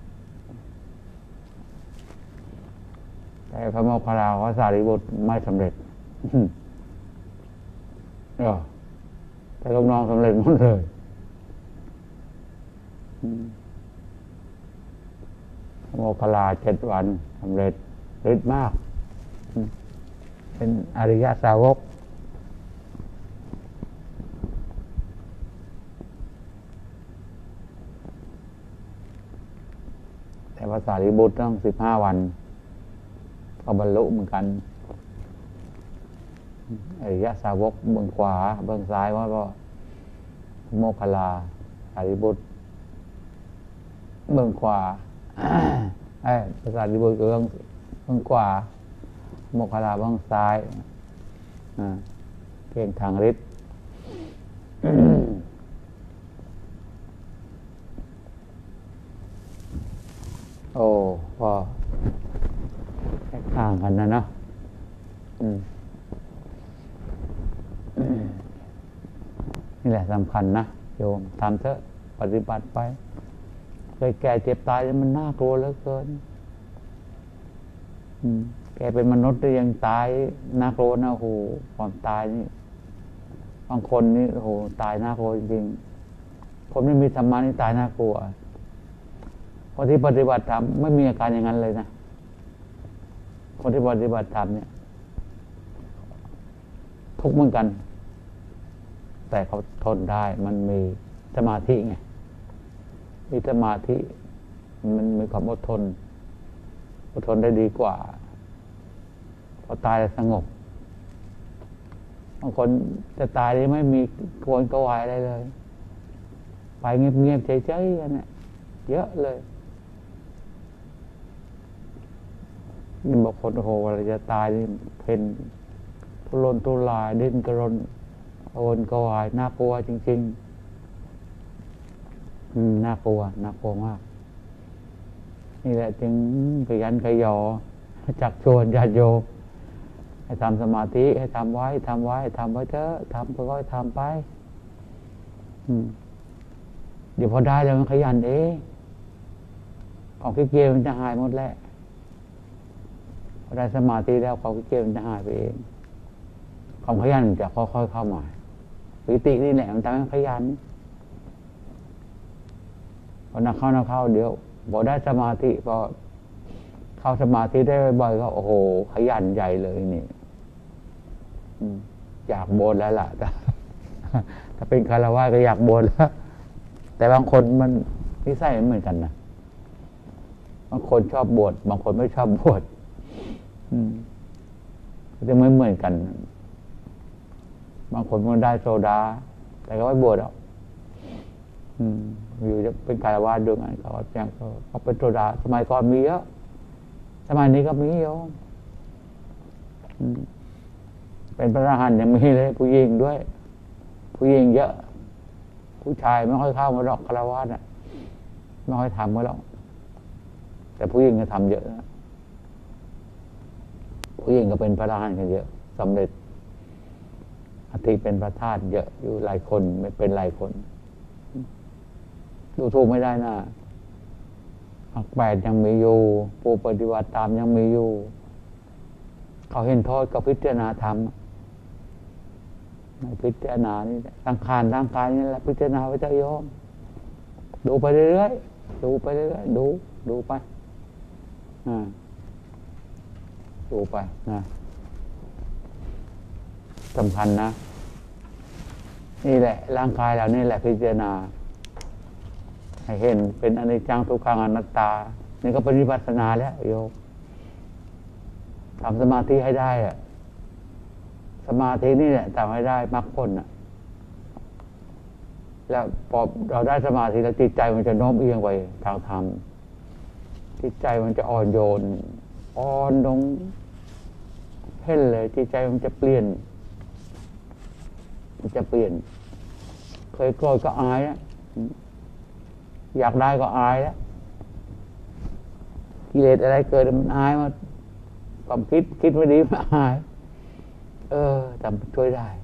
แต่พระโมคคัลลาภะสารีบุตรไม่สำเร็จแต่ลูกน้องสำเร็จหมดเลยพระโมคคัลลา7 วันสำเร็จฤทธิ์มากเป็นอริยสาวกแต่พระสารีบุตรต้อง15 วันก็บรรลุเหมือนกันอริยสาวกเบื้องขวาเบื้องซ้ายว่าก็โมคคัลลาสารีบุตรเบื้องขวาพระสารีบุตรเบื้องขวาโมคคัลลาเบื้องซ้ายเก่งทางฤทธิ์โอ้พอห่างกันนะเนาะนี่แหละสำคัญนะโยมทำเถอะปฏิบัติไปเคยแก่เจ็บตายมันน่ากลัวเหลือเกินแกเป็นมนุษย์แต่ยังตายน่ากลัวนะโอ้โหความตายนี่บางคนนี่โอ้โหตายน่ากลัวจริงๆคนไม่มีธรรมะนี่ตายน่ากลัวคนที่ปฏิบัติธรรมไม่มีอาการอย่างนั้นเลยนะคนที่ปฏิบัติธรรมเนี่ยทุกข์เหมือนกันแต่เขาทนได้มันมีสมาธิไงมีสมาธิมันมีความอดทนได้ดีกว่าพอตายแล้วสงบบางคนจะตายนี่ไม่มีกวนกวายอะไรเลยไปเงียบๆเฉยๆกันเนี่ยเยอะเลยนี่บอกคนโอ้โหเวลาจะตายนี่เพ่นทุรนทุรายดิ้นกระรนโอนกวายน่ากลัวจริงๆน่ากลัวมากนี่แหละจึงขยันขยอจักชวนญาติโยมให้ทำสมาธิให้ทำไว้ทำไว้เถอะทำก็ทำไปเดี๋ยวพอได้แล้วมันขยันเองของขี้เกียจมันจะหายหมดแหละพอได้สมาธิแล้วของขี้เกียจมันจะหายไปเองความขยันมันจะค่อยๆเข้ามาวิตินี่แหละมันทำให้ขยันพอนักเข้าเดี๋ยวพอได้สมาธิพอเข้าสมาธิได้บ่อยๆก็โอ้โหขยันใหญ่เลยนี่อยากบวชแล้วล่ะถ้าเป็นฆราวาสก็อยากบวชแล้วแต่บางคนมันนิสัยไม่เหมือนกันนะบางคนชอบบวชบางคนไม่ชอบบวชจะไม่เหมือนกันบางคนมันได้โซดาแต่ก็ไม่บวชหรอกอยู่จะเป็นฆราวาสด้วยกันเขาอย่างเขาเป็นโซดาสมัยก่อนมีเยอะสมัยนี้ก็มีเยอะเป็นพระอรหันต์ยังมีเลยผู้หญิงด้วย ผู้หญิงเยอะ ผู้ชายไม่ค่อยเข้ามาหรอกฆราวาสน่ะไม่ค่อยทำมาหรอกแต่ผู้หญิงก็ทำเยอะนะผู้หญิงก็เป็นพระอรหันต์กันเยอะสำเร็จอธิเป็นพระธาตุเยอะอยู่หลายคนไม่เป็นหลายคนดูถูกไม่ได้นะมรรคแปดยังมีอยู่ผู้ปฏิบัติตามยังมีอยู่เขาเห็นโทษก็พิจารณาธรรมพิจารณานี่ร่างกายนี่แหละพิจารณาไว้เจ้าโยมดูไปเรื่อยๆดูไปเรื่อยๆดูไปดูไปนะสำคัญนะนี่แหละร่างกายเรานี่แหละพิจารณาให้เห็นเป็นอนิจจังทุกขังอนัตตานี่ก็เป็นวิปัสสนาแล้วโยมทำสมาธิให้ได้อะสมาธินี่แหละทำให้ได้มรรคผลน่ะแล้วพอเราได้สมาธิแล้วจิตใจมันจะโน้มเอียงไปทางธรรมจิตใจมันจะอ่อนโยนอ่อนลงเห็นเลยจิตใจมันจะเปลี่ยนเคยโกรธก็อายนะอยากได้ก็อายแล้วกิเลสอะไรเกิดมันอายมาความคิดไม่ดีมันอายทำช่วยได้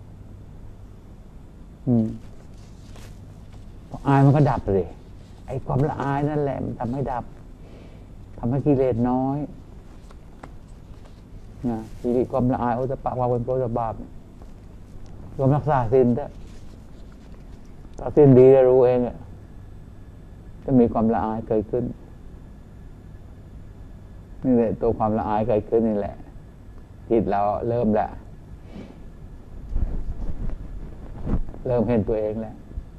พออายมันก็ดับเลยไอ้ความละอายนั่นแหละมันทำให้ดับทำให้กิเลสน้อยนะที่ความละอายโอตปะความเป็นโทษบาปรวมรักษาศีลถ้าศีลดีจะรู้เองอ่ะจะมีความละอายเกิดขึ้นนี่แหละตัวความละอายเกิดขึ้นนี่แหละจิตเราเริ่มเห็นตัวเองแล้ว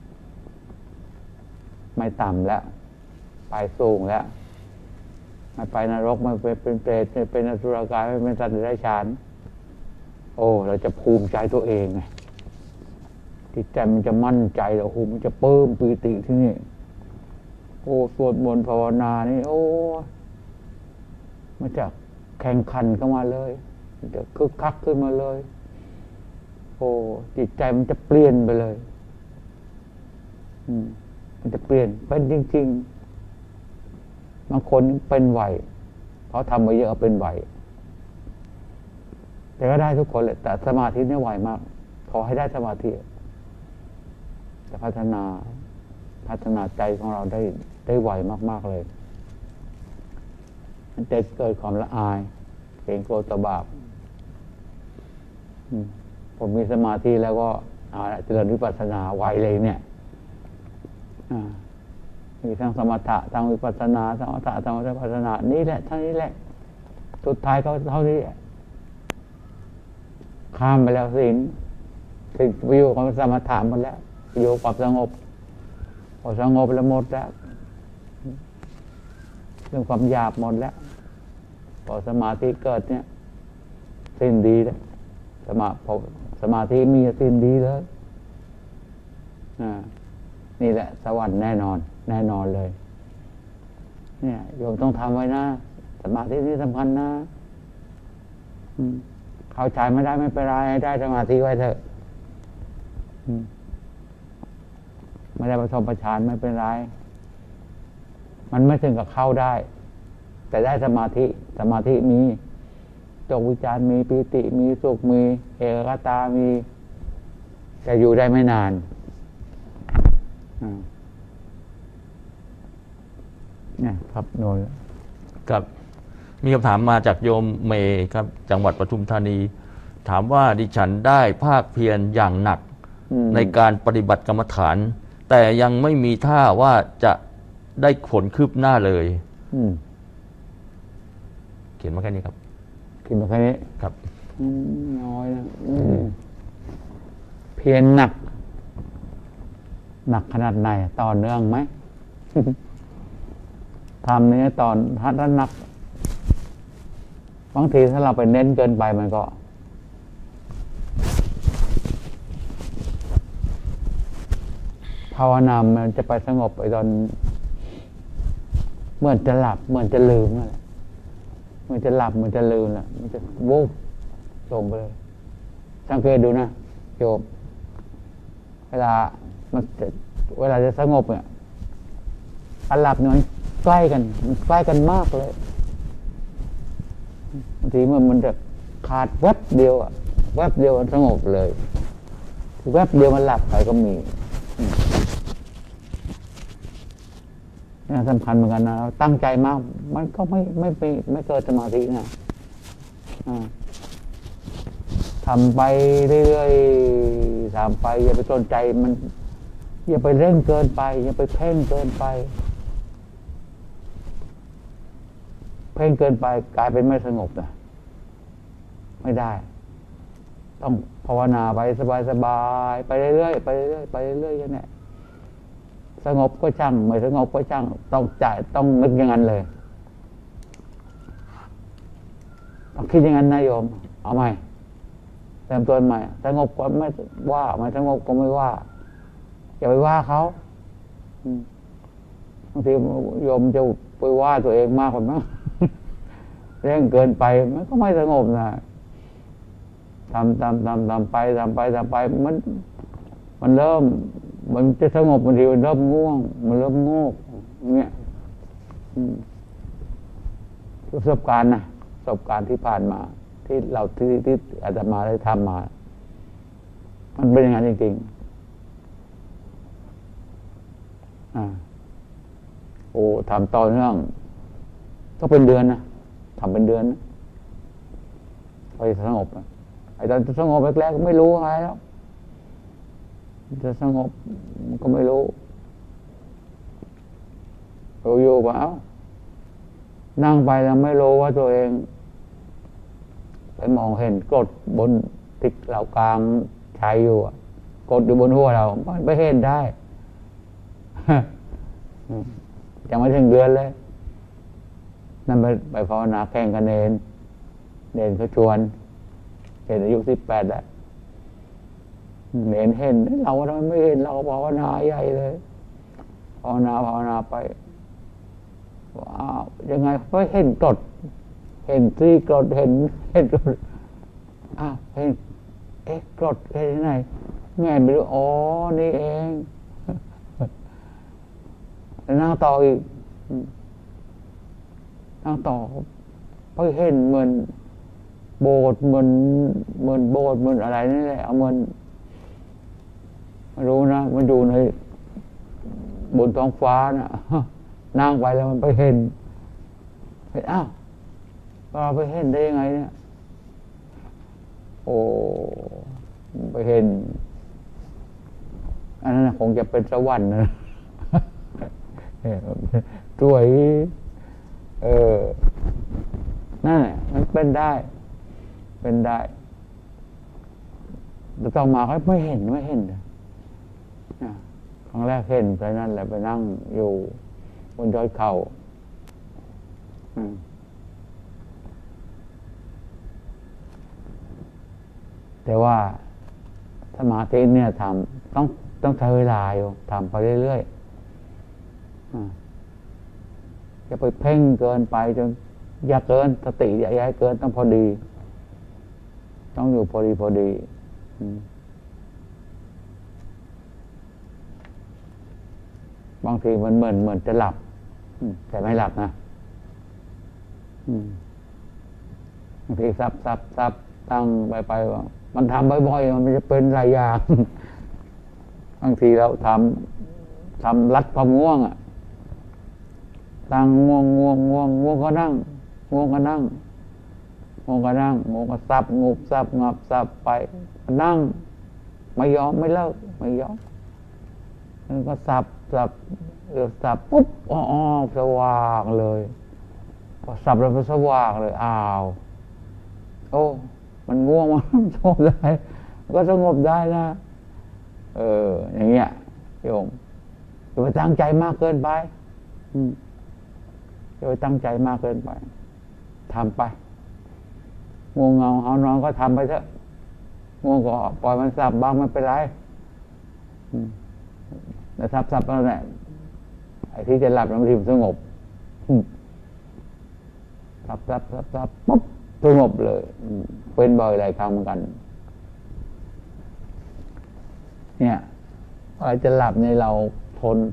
ไม่ต่ำแล้วไปสูงแล้วไม่ไปนรกไม่เป็นเปรตไม่เป็นอสุรกายไม่เป็นสัตว์เดรัจฉานโอ้เราจะภูมิใจตัวเองไงจิตใจมันจะมั่นใจแล้วโอ้มันจะเพิ่มปีติที่นี่โอ้สวดมนต์ภาวนานี่โอ้มันจะแข่งขันเข้ามาเลยมันจะคึกคักขึ้นมาเลยโอ้จิตใจมันจะเปลี่ยนไปเลยมันจะเปลี่ยนเป็นจริงๆบางคนเป็นไหวเพราะทำมาเยอะเป็นไหวแต่ก็ได้ทุกคนแหละแต่สมาธินี่ไหวมากขอให้ได้สมาธิจะพัฒนาใจของเราได้ไหวมากๆเลยมันจะเกิดความละอายเกรงกลัวต่อบาปผมมีสมาธิแล้วก็เจริญวิปัสสนาไหวเลยเนี่ยมีทั้งสมถะทั้งวิปัสสนาสมถะทั้งวิปัสสนานี่แหละทั้งนี้แหละสุดท้ายก็เท่านี้ข้ามไปแล้วศีลวิวของสมถะหมดแล้วอยู่กับสงบพอสงบแล้วหมดแล้วเรื่องความหยาบหมดแล้วพอสมาธิเกิดเนี่ยสิ้นดีแล้วสมาธิมีสิ้นดีเลยนี่แหละสวรรค์แน่นอนเลยเนี่ยโยมต้องทำไว้นะสมาธินี่สำคัญนะเข้าใจไม่ได้ไม่เป็นไรให้ได้สมาธิไว้เถอะไม่ได้ประสบประชานไม่เป็นไรมันไม่ถึงกับเข้าได้แต่ได้สมาธิมีจกวิจารมีปีติมีสุขมีเอกคตามีแต่อยู่ได้ไม่นานเนี่ยครับโนยครับมีคำถามมาจากโยมเมย์ครับจังหวัดปทุมธานีถามว่าดิฉันได้ภาคเพียรอย่างหนักในการปฏิบัติกรรมฐานแต่ยังไม่มีท่าว่าจะได้ผลคืบหน้าเลยเขียนมาแค่นี้ครับเขียนมาแค่นี้ครับน้อยนะเพียรหนักขนาดไหนต่อเนื่องไหม ทำนี้ตอนถ้านักบางทีถ้าเราไปเน้นเกินไปมันก็ภาวนามันจะไปสงบไปตอนเหมือนจะหลับเหมือนจะลืมนั่นแหละมันจะหลับมันจะลืมแหละมันจะวูบลงไปเลยสสังเกตดูนะโยมเวลาจะสงบเนี่ยการหลับเนี่ยมันใกล้กันมากเลยบางทีมันจะขาดแวบเดียวอะแวบเดียวมันสงบเลยแวบเดียวมันหลับไปก็มีนี่สำคัญเหมือนกันนะเราตั้งใจมากมันก็ไม่เกิดสมาธินะทำไปเรื่อยๆทำไปอย่าไปสนใจมันอย่าไปเร่งเกินไปอย่าไปเพ่งเกินไปเพ่งเกินไปกลายเป็นไม่สงบนะไม่ได้ต้องภาวนาไปสบายๆไปเรื่อยๆไปเรื่อยๆไปเรื่อยๆอย่างนี้สงบก็ช่างไม่สงบก็ช่างต้องนึกอย่างนั้นเลยต้องคิดอย่างนั้นนะโยมเอาใหม่เริ่มต้นใหม่สงบก็ไม่ว่าไม่สงบก็ไม่ว่าอย่าไปว่าเขาบางทีโยมจะไปว่าตัวเองมากกว่ามั้งเร่งเกินไปมันก็ไม่สงบนะทำไปมันเริ่มมันจะสงบบางทีมันเริ่มง่วงมันเริ่มโงกเนี่ยประสบการณ์ที่ผ่านมาที่เราที่อาตมาได้ทำมามันเป็นอย่างนั้นจริงๆทำต่อเนื่องก็เป็นเดือนนะทำเป็นเดือนนะไปสงบไอ้ตอนสงบแรกๆก็ไม่รู้อะไรแล้วจะสงบก็ไม่รู้อยู่ๆว่านั่งไปแล้วไม่รู้ว่าตัวเองไปมองเห็นกดบนทิศเหล่ากลางชายอยู่กดอยู่บนหัวเราไปเห็นได้ยังไม่ถึงเดือนเลยนั่นไปภาวนาแข่งกันเนนเขาชวนเห็นอายุ18แล้วเห็นเราทำไมไม่เห็นเราภาวนาใหญ่เลยภาวนาไปว้าวยังไงไม่เห็นกรดเห็นที่กรดเห็นกรดเห็นกรดเห็นที่ไหนแง่ไปดูอ๋อนี่เองนั่งต่ออีกนั่งต่อไปเห็นเหมือนโบสถ์เหมือนโบสถ์เหมือนอะไรนี่แหละเอาเหมือนไม่รู้นะมันอยู่ในบนท้องฟ้านะนั่งไปแล้วมันไปเห็นเราไปเห็นได้ยังไงเนี่ยไปเห็นอันนั้นคงจะเป็นสวรรค์นะสวยนั่นแหละมันเป็นได้แต่ต่อมาก็ไม่เห็นครั้งแรกเห็นไปนั่นแหละไปนั่งอยู่บนยอดเขาแต่ว่าสมาธิเนี่ยต้องใช้เวลาอยู่ทำไปเรื่อยๆอย่าไปเพ่งเกินไปจนอย่าเกินสติอย่าให้เกินต้องพอดีต้องอยู่พอดีบางทีมันเหมือนจะหลับแต่ไม่หลับนะบางทีซับตั้งไปว่ามันทำบ่อยๆมันจะเป็นหลายอย่างบางทีเราทำรัดความง่วงตั้งง่วงก็นั่งง่วงก็ซับงูซับงับซับไปนั่งไม่ยอมไม่เลิกไม่ยอมแล้วก็ซับปุ๊บสว่างเลยพอซับแล้วมันสว่างเลยมันง่วงมันสงบได้ก็สงบได้นะอย่างเงี้ยโยมอย่าไปตั้งใจมากเกินไปอย่าไปตั้งใจมากเกินไปทำไปง่วงเงาหานอนก็ทำไปเถอะง่วงก็ปล่อยมันสับบ้างไม่เป็นไรแต่สับแล้วแหละไอ้ที่จะหลับแล้วบางทีมันสงบสับปุ๊บสงบเลยเป็นบ่อยหลายครั้งเหมือนกันเนี่ยอะไรจะหลับในเราทน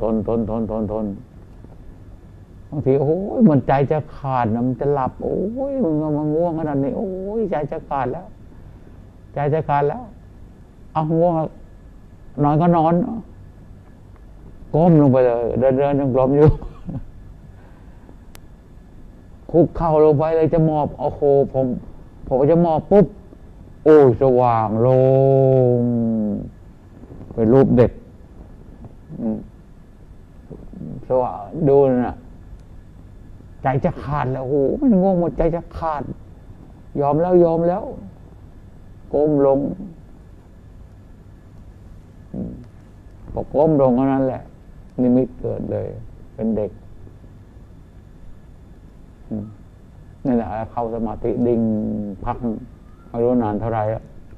บางทีโอ้ยมันใจจะขาดนะมันจะหลับโอ้ยมันง่วงขนาดนี้โอ้ยใจจะขาดแล้วเอาง่วงนอนก็นอนก้มลงไปเลยเดินยังกลมอยู่คุกเข่าลงไปเลยจะหมอบโอ้โหผมจะหมอบปุ๊บโอ้สว่างโล่งเป็นรูปเด็กสว่างดูน่ะใจจะขาดแล้วโอ้โหมันง่วงหมดใจจะขาดยอมแล้วก้มลงพอก้มลงเท่านั้นแหละนิมิตเกิดเลยเป็นเด็กนี่แหละเข้าสมาธิดิ่งพักไม่รู้นานเท่าไหร่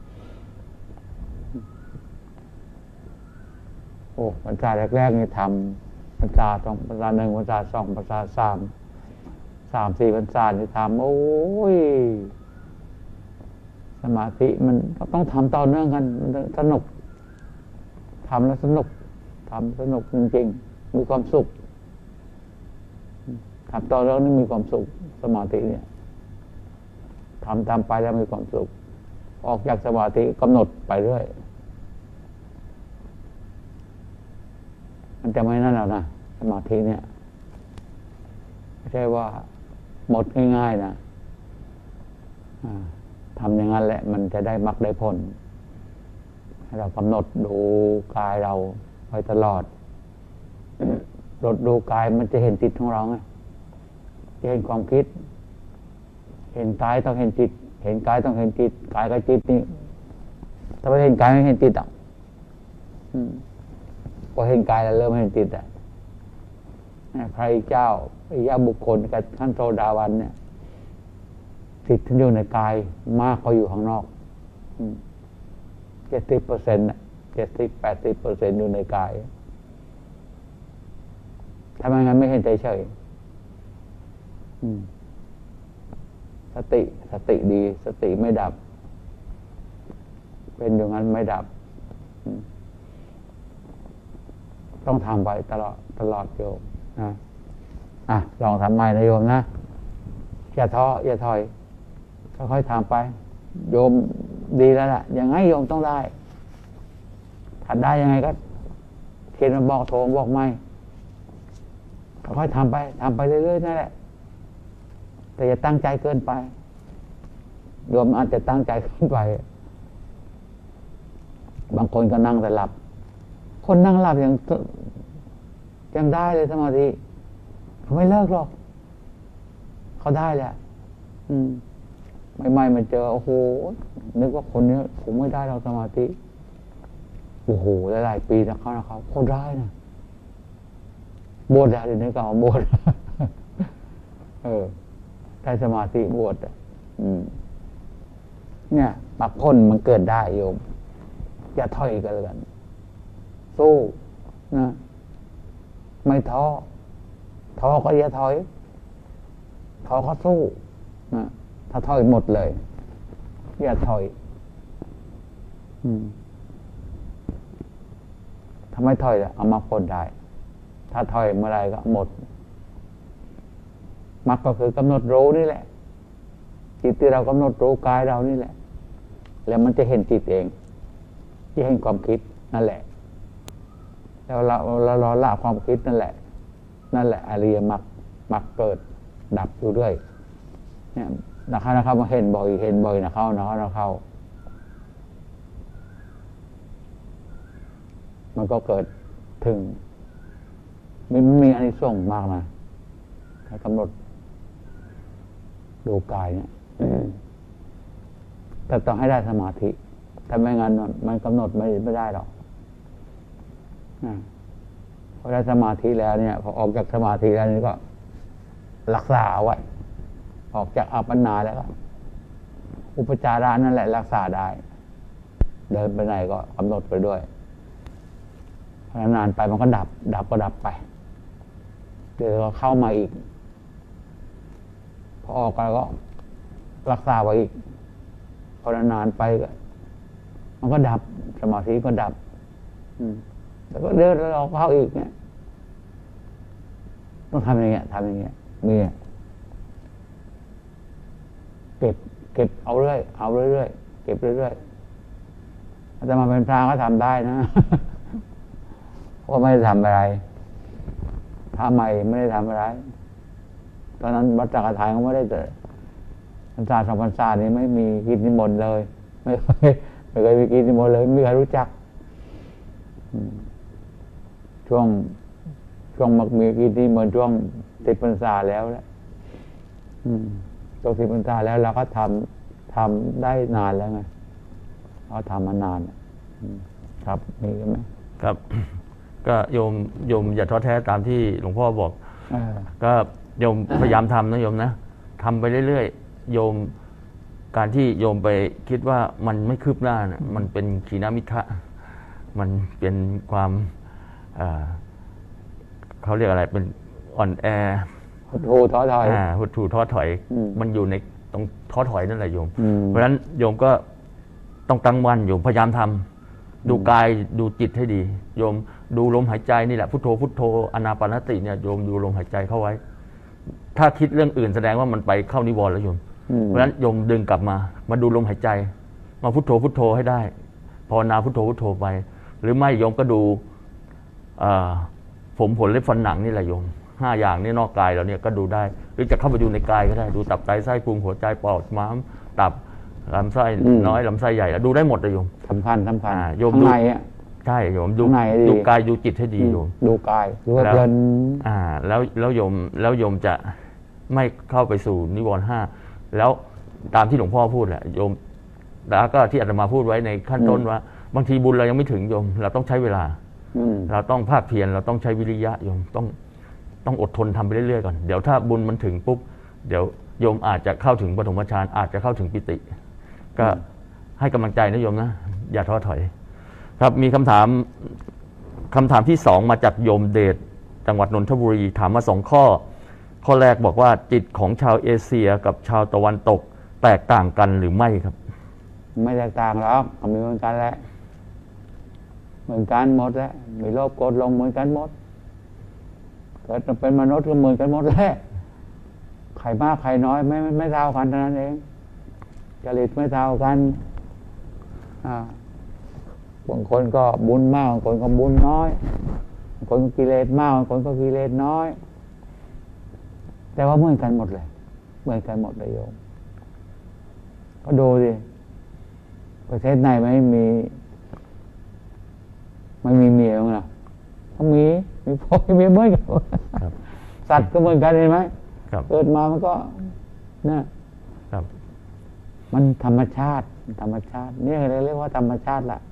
โอ้พรรษาแรกๆนี่ทำพรรษา2พรรษา1พรรษา2พรรษา3 4พรรษานี่ทำโอ้ยสมาธิมันต้องทำต่อเนื่องกันสนุกทำแล้วสนุกทำสนุกจริงๆมีความสุขทำต่อเนื่องนี่มีความสุขสมาธิเนี่ยทำไปแล้วมีความสุขออกจากสมาธิกำหนดไปเรื่อยมันจะไม่นั่นแล้วนะสมาธิเนี่ยไม่ใช่ว่าหมดง่ายๆนะทำอย่างนั้นแหละมันจะได้มรรคได้ผลให้เรากำหนดดูกายเราไปตลอดดูกายมันจะเห็นจิตของเราไงจะเห็นความคิดเห็นกายต้องเห็นจิตเห็นกายต้องเห็นจิตกายกับจิตนี่ถ้าไม่เห็นกายไม่เห็นจิตพอเห็นกายแล้วเริ่มเห็นจิตพระเจ้าบุคคลกับท่านโสดาบันเนี่ยจิตท่านอยู่ในกายมากกว่าอยู่ข้างนอก70% 70-80% อยู่ในกายทำไมงั้นไม่เห็นเฉยสติดีสติไม่ดับเป็นอย่างนั้นไม่ดับต้องทำไปตลอดโยมนะลองทำใหม่นะโยมนะอย่าท้ออย่าถอยค่อยๆทำไปโยมดีแล้วล่ะยังไงโยมต้องได้ถ้าได้ยังไงก็เขียนมาบอกโทรบอกไม่ค่อยๆทำไปเรื่อยๆนั่นแหละแต่อย่าตั้งใจเกินไปโยมอาจจะตั้งใจเกินไปบางคนก็นั่งแต่หลับคนนั่งหลับยังได้เลยสมาธิเขาไม่เลิกหรอกเขาได้แหละไม่มันเจอโอ้โหนึกว่าคนนี้ผมไม่ได้เราสมาธิโอ้โหหลายปีนะครับเขาได้นะบวชแล้วเดี๋ยวนี้ก็เอาบวชได้สมาธิบวชเนี่ยมรรคผลมันเกิดได้โยมอย่าถอยกันเลยกันสู้นะไม่ท้อก็อย่าถอยท้อก็สู้นะถ้าถอยหมดเลยอย่าถอยถ้าไม่ถอยเอามรรคผลได้ถ้าถอยเมื่อไรก็หมดมรรคก็คือกำหนดรู้นี่แหละจิตที่เรากำหนดรู้กายเรานี่แหละแล้วมันจะเห็นจิตเองจะเห็นความคิดนั่นแหละแล้วเราละความคิดนั่นแหละอริยมรรคเกิดดับอยู่ด้วยเนี่ยนะครับมาเห็นบ่อยนะเข้ามันก็เกิดถึงมันมีอานิสงส์มากนะให้กำหนดดูกายเนี่ยแต่ต้องให้ได้สมาธิถ้าไม่งั้นมันกำหนดไม่ได้หรอกพอได้สมาธิแล้วเนี่ยพอออกจากสมาธิแล้วนี่ก็รักษาเอาไว้ออกจากอัปปนาแล้วก็อุปจาระนั่นแหละรักษาได้เดินไปไหนก็กำหนดไปด้วยพอนานไปมันก็ดับก็ดับไปเดี๋ยวก็เข้ามาอีกพอออกแล้วก็รักษาไว้อีกพอนานไปก็มันก็ดับสมาธิก็ดับแล้วก็เดินออกเข้าอีกเนี่ยต้องทำอย่างเงี้ยมีเก็บเอาเรื่อยเก็บเรื่อยอาจจะมาเป็นพระก็ทำได้นะ เพราะไม่ได้ทำอะไรพระใหม่ไม่ได้ทำอะไรตอนนั้นวัดจักรไทยเขาไม่ได้เจอพรรษา2 พรรษานี้ไม่มีกิจนิมนต์เลยไม่เคยมีกิจนิมนต์เลยไม่มีใครรู้จักช่วงมักมีกิจนิมนต์ช่วง10 พรรษาแล้วแหละช่วง10 พรรษาแล้วเราก็ทำได้นานแล้วไงเราทำมานานครับมีกันไหมครับก็โยมอย่าท้อแท้ตามที่หลวงพ่อบอกก็โยมพยายามทำนะโยมนะทำไปเรื่อยๆโยมการที่โยมไปคิดว่ามันไม่คืบหน้านะมันเป็นขีณมิทะมันเป็นความเขาเรียกอะไรเป็นอ่อนแอหดหู่ท้อถอยหดหู่ท้อถอยมันอยู่ในตรงท้อถอยนั่นแหละโยมเพราะฉะนั้นโยมก็ต้องตั้งมั่นโยมพยายามทำดูกายดูจิตให้ดีโยมดูลมหายใจนี่แหละพุทโธพุทโธอานาปานสติเนี่ยโยมดูลมหายใจเข้าไว้ถ้าคิดเรื่องอื่นแสดงว่ามันไปเข้านิวรณ์แล้วโยมเพราะฉะนั้นโยมดึงกลับมาดูลมหายใจมาพุทโธพุทโธให้ได้ภาวนาพุทโธพุทโธไปหรือไม่โยมก็ดูผมขนเล็บฟันหนังนี่แหละโยม5 อย่างนี่นอกกายเราเนี่ยก็ดูได้หรือจะเข้าไปดูในกายก็ได้ดูตับไตไส้พุงหัวใจปอดม้ามตับลำไส้น้อยลำไส้ใหญ่ดูได้หมดเลยโยมสำคัญโยมดูใช่โยมดูกายดูจิตให้ดีโยมดูกายดูเพลินแล้วโยมจะไม่เข้าไปสู่นิวรณ์5แล้วตามที่หลวงพ่อพูดแหละโยมแล้วก็ที่อาตมาพูดไว้ในขั้นต้นว่าบางทีบุญเรายังไม่ถึงโยมเราต้องใช้เวลาเราต้องภาคเพียรเราต้องใช้วิริยะโยมต้องอดทนทำไปเรื่อยๆก่อนเดี๋ยวถ้าบุญมันถึงปุ๊บเดี๋ยวโยมอาจจะเข้าถึงปฐมฌานอาจจะเข้าถึงปิติก็ให้กำลังใจนะโยมนะอย่าท้อถอยครับมีคำถามที่2มาจากโยมเดชจังหวัดนนทบุรีถามมา2 ข้อแรกบอกว่าจิตของชาวเอเชียกับชาวตะวันตกแตกต่างกันหรือไม่ครับไม่แตกต่างหรอกมีเหมือนกันแหละเหมือนกันหมดแหละมีโลภโกรธหลงเหมือนกันหมดเกิดเป็นมนุษย์ก็เหมือนกันหมดแหละใครมากใครน้อยไม่เท่ากันเท่านั้นเองจริตไม่เท่ากันบางคนก็บุญมากบางคนก็บุญน้อยบางคนก็กิเลสมากบางคนก็กิเลสน้อยแต่ว่าเหมือนกันหมดเลยเหมือนกันหมดเลยโยมก็ดูดิประเทศไหนไม่มีเมียมั้งล่ะเขามีพ่อมีเหมือนกันสัตว์ก็เหมือนกันเห็นไหมเกิดมามันก็เนี่ยมันธรรมชาตินี่เรียกว่าธรรมชาติละ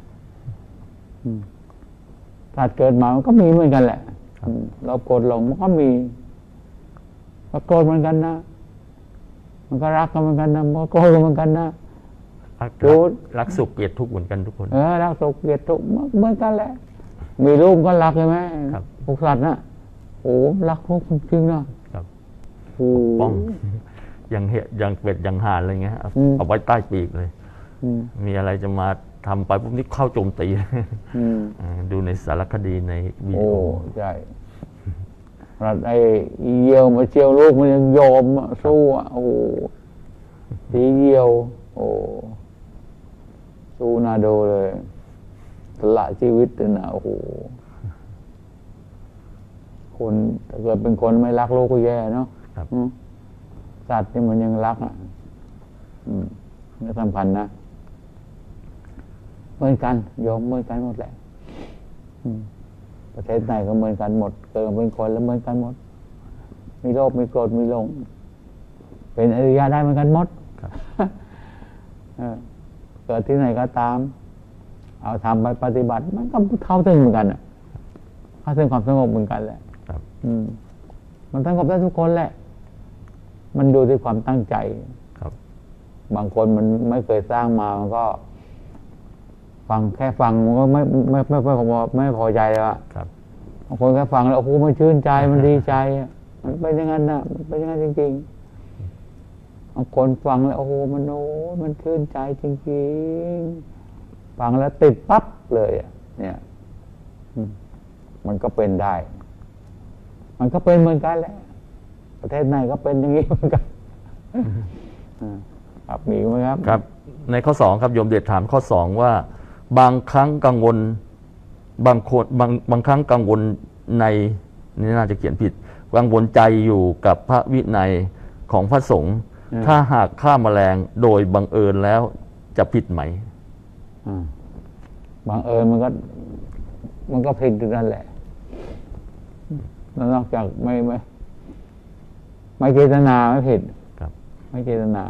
สัตว์เกิดมามันก็มีเหมือนกันแหละเราโกรธหลงมันก็มีก็โกรธเหมือนกันนะมันก็รักกันเหมือนกันนะมันก็โกรธเหมือนกันนะรักสุขเกลียดทุกข์เหมือนกันทุกคนรักสุขเกลียดทุกข์เหมือนกันแหละมีลูกก็รักใช่ไหมพวกสัตว์น่ะโอ้รักลูกจริงนะป้องอย่างเป็ดอย่างห่านอะไรเงี้ยเอาไว้ใต้ปีกเลยมีอะไรจะมาทำไปพวกนี้เข้าโจมตีดูในสารคดีในวิดีโอใช่ไอ้เยี่ยวมาเชียวลูกมันยังยอมสู้โอ้ตีเยี่ยวโอ้สู้นาโดเลยสละชีวิตเลยนะโอ้โหคนถ้าเกิดเป็นคนไม่รักลูกก็แย่เนาะสัตว์นี่มันยังรักนี่สำคัญนะเหมือนกันโยมเหมือนกันหมดแหละประเทศไหนก็เหมือนกันหมดเกิดเป็นคนแล้วเหมือนกันหมดมีโลภมีโกรธมีหลงเป็นอริยะได้เหมือนกันหมดเกิดที่ไหนก็ตามเอาทำไปปฏิบัติมันก็เข้าถึงเหมือนกันเข้าถึงความสงบเหมือนกันแหละมันสงบได้ทุกคนแหละมันดูที่ความตั้งใจบางคนมันไม่เคยสร้างมามันก็แค่ฟังมันก็ไม่พอใจเลยว่ะบางคนแค่ฟังแล้วโอ้โหมันชื่นใจมันดีใจมันเป็นอย่างนั้นนะมันเป็นอย่างนั้นจริงๆบางคนฟังแล้วโอ้โหมันชื่นใจจริงๆฟังแล้วติดปั๊บเลยเนี่ยมันก็เป็นได้ มันก็เป็นเหมือนกันแหละประเทศไหนก็เป็นอย่างนี้เหมือนกันครับมีไหมครับครับ ในข้อ2ครับโยมเดชถามข้อ2ว่าบางครั้งกังวลบางครั้งกังวลในนี่น่าจะเขียนผิดกังวลใจอยู่กับพระวินัยของพระสงฆ์ถ้าหากฆ่าแมลงโดยบังเอิญแล้วจะผิดไหมบังเอิญมันก็ผิดอยู่นั่นแหละนอกจากไม่เจตนาไม่ผิดไม่เจตนา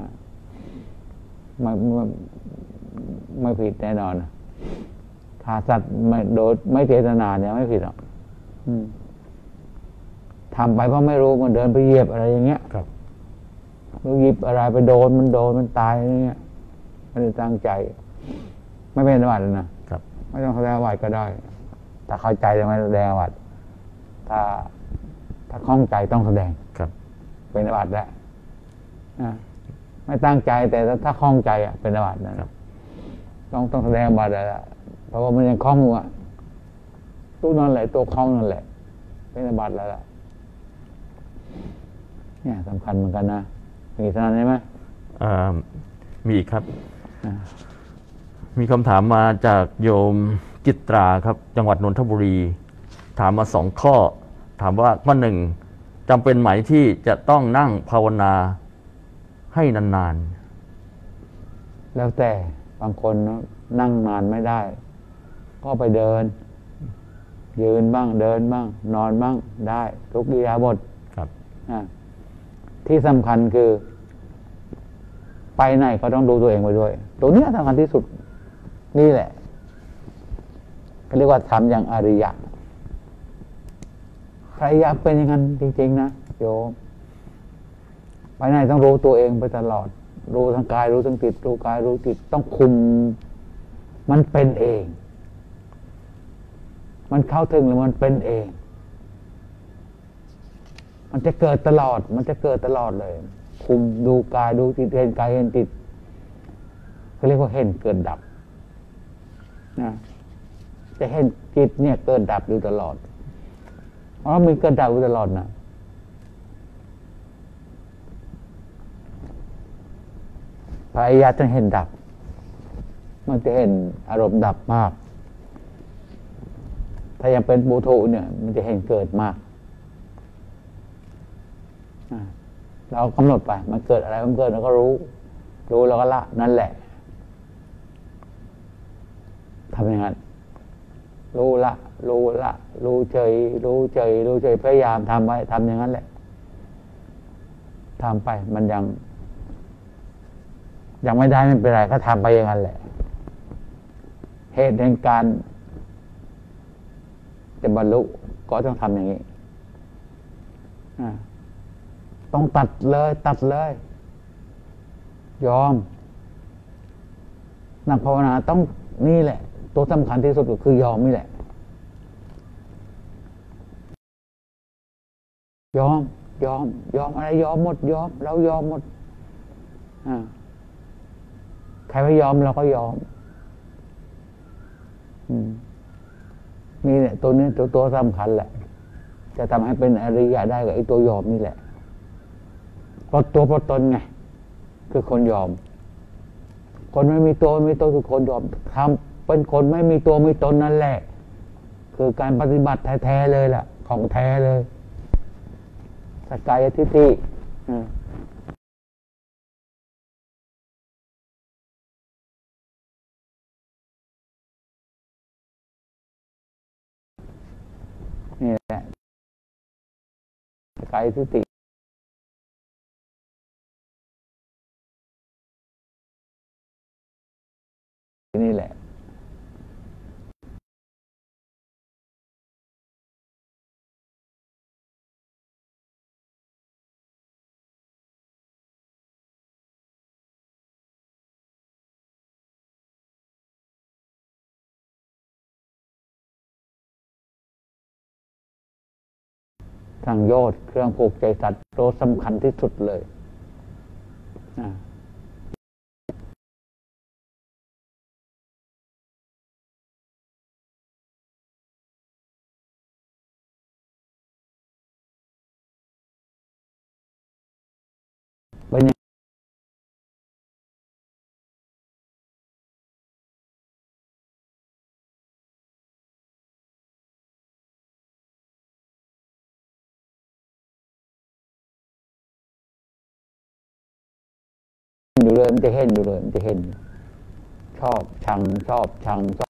ไม่ผิดแน่นอนฆ่าสัตว์โดยไม่เจตนาเนี่ยไม่ผิดหรอกทำไปเพราะไม่รู้มันเดินไปเหยียบอะไรอย่างเงี้ยหรือหยิบอะไรไปโดนมันตายอย่างเงี้ยไม่ได้ตั้งใจไม่เป็นอาบัตินะไม่ต้องแสดงอาบัติก็ได้ถ้าเข้าใจจะไม่แสดงอาบัติถ้าคล่องใจต้องแสดงเป็นอาบัติแล้วไม่ตั้งใจแต่ถ้าคล่องใจเป็นอาบัตินะต้องแสดงอาบัติแล้วเพราะว่ามันยังคล่องอยู่ตัวนั่นแหละตัวคล่องนั่นแหละเป็นอาบัติแล้วเนี่ยสำคัญเหมือนกันนะมีเท่านั้นใช่ไหมมีอีกครับมีคำถามมาจากโยมจิตราครับจังหวัดนนทบุรีถามมา2ข้อถามว่าข้อ1จำเป็นไหมที่จะต้องนั่งภาวนาให้นานๆแล้วแต่บางคนนั่งนานไม่ได้ก็ไปเดินยืนบ้างเดินบ้างนอนบ้างได้ทุกอิริยาบถที่สำคัญคือไปไหนก็ต้องดูตัวเองไปด้วยตัวนี้สำคัญที่สุดนี่แหละเขาเรียกว่าทำอย่างอริยะใครอยากเป็นอย่างนั้นจริงๆนะโยมไปไหนต้องรู้ตัวเองไปตลอดรู้ทั้งกายรู้ทั้งจิตรู้กายรู้จิตต้องคุมมันเป็นเองมันเข้าถึงหรือมันเป็นเองมันจะเกิดตลอดเลยคุมดูกายดูจิตเห็นกายเห็นจิตเขาเรียกว่าเห็นเกิดดับนะจะเห็นจิตเนี่ยเกิดดับอยู่ตลอดเพราะมันเกิดดับอยู่ตลอดนะพระอริยะจะเห็นดับมันจะเห็นอารมณ์ดับมากถ้ายังเป็นปุถุเนี่ยมันจะเห็นเกิดมากเรากำหนดไปมันเกิดอะไรมันเกิดเราก็รู้แล้วก็ละนั่นแหละทำอย่างนั้นรู้เฉยพยายามทำไว้ทำอย่างนั้นแหละทำไปมันยังไม่ได้ไม่เป็นไรก็ทำไปอย่างนั้นแหละเหตุแห่งการจะบรรลุก็ต้องทำอย่างนี้ต้องตัดเลยยอมนักภาวนาต้องนี่แหละตัวสำคัญที่สุดก็คือยอมนี่แหละยอมอะไรยอมหมดเรายอมหมดใครไม่ยอมเราก็ยอมนี่แหละตัวนี้ตัวสำคัญแหละจะทำให้เป็นอริยะได้กับไอ้ตัวยอมนี่แหละเพราะตนไงคือคนยอมคนไม่มีตัวคือคนยอมทำเป็นคนไม่มีตัวมีตนนั่นแหละคือการปฏิบัติแท้ๆเลยล่ะของแท้เลยสักกายทิฏฐินี่แหละสักกายทิฏฐินี่แหละสังโยชน์เครื่องผูกใจสัตว์ตัวสำคัญที่สุดเลยเป็นอยู่เลยมันจะเห็นอยู่เลยมันจะเห็นชอบชัง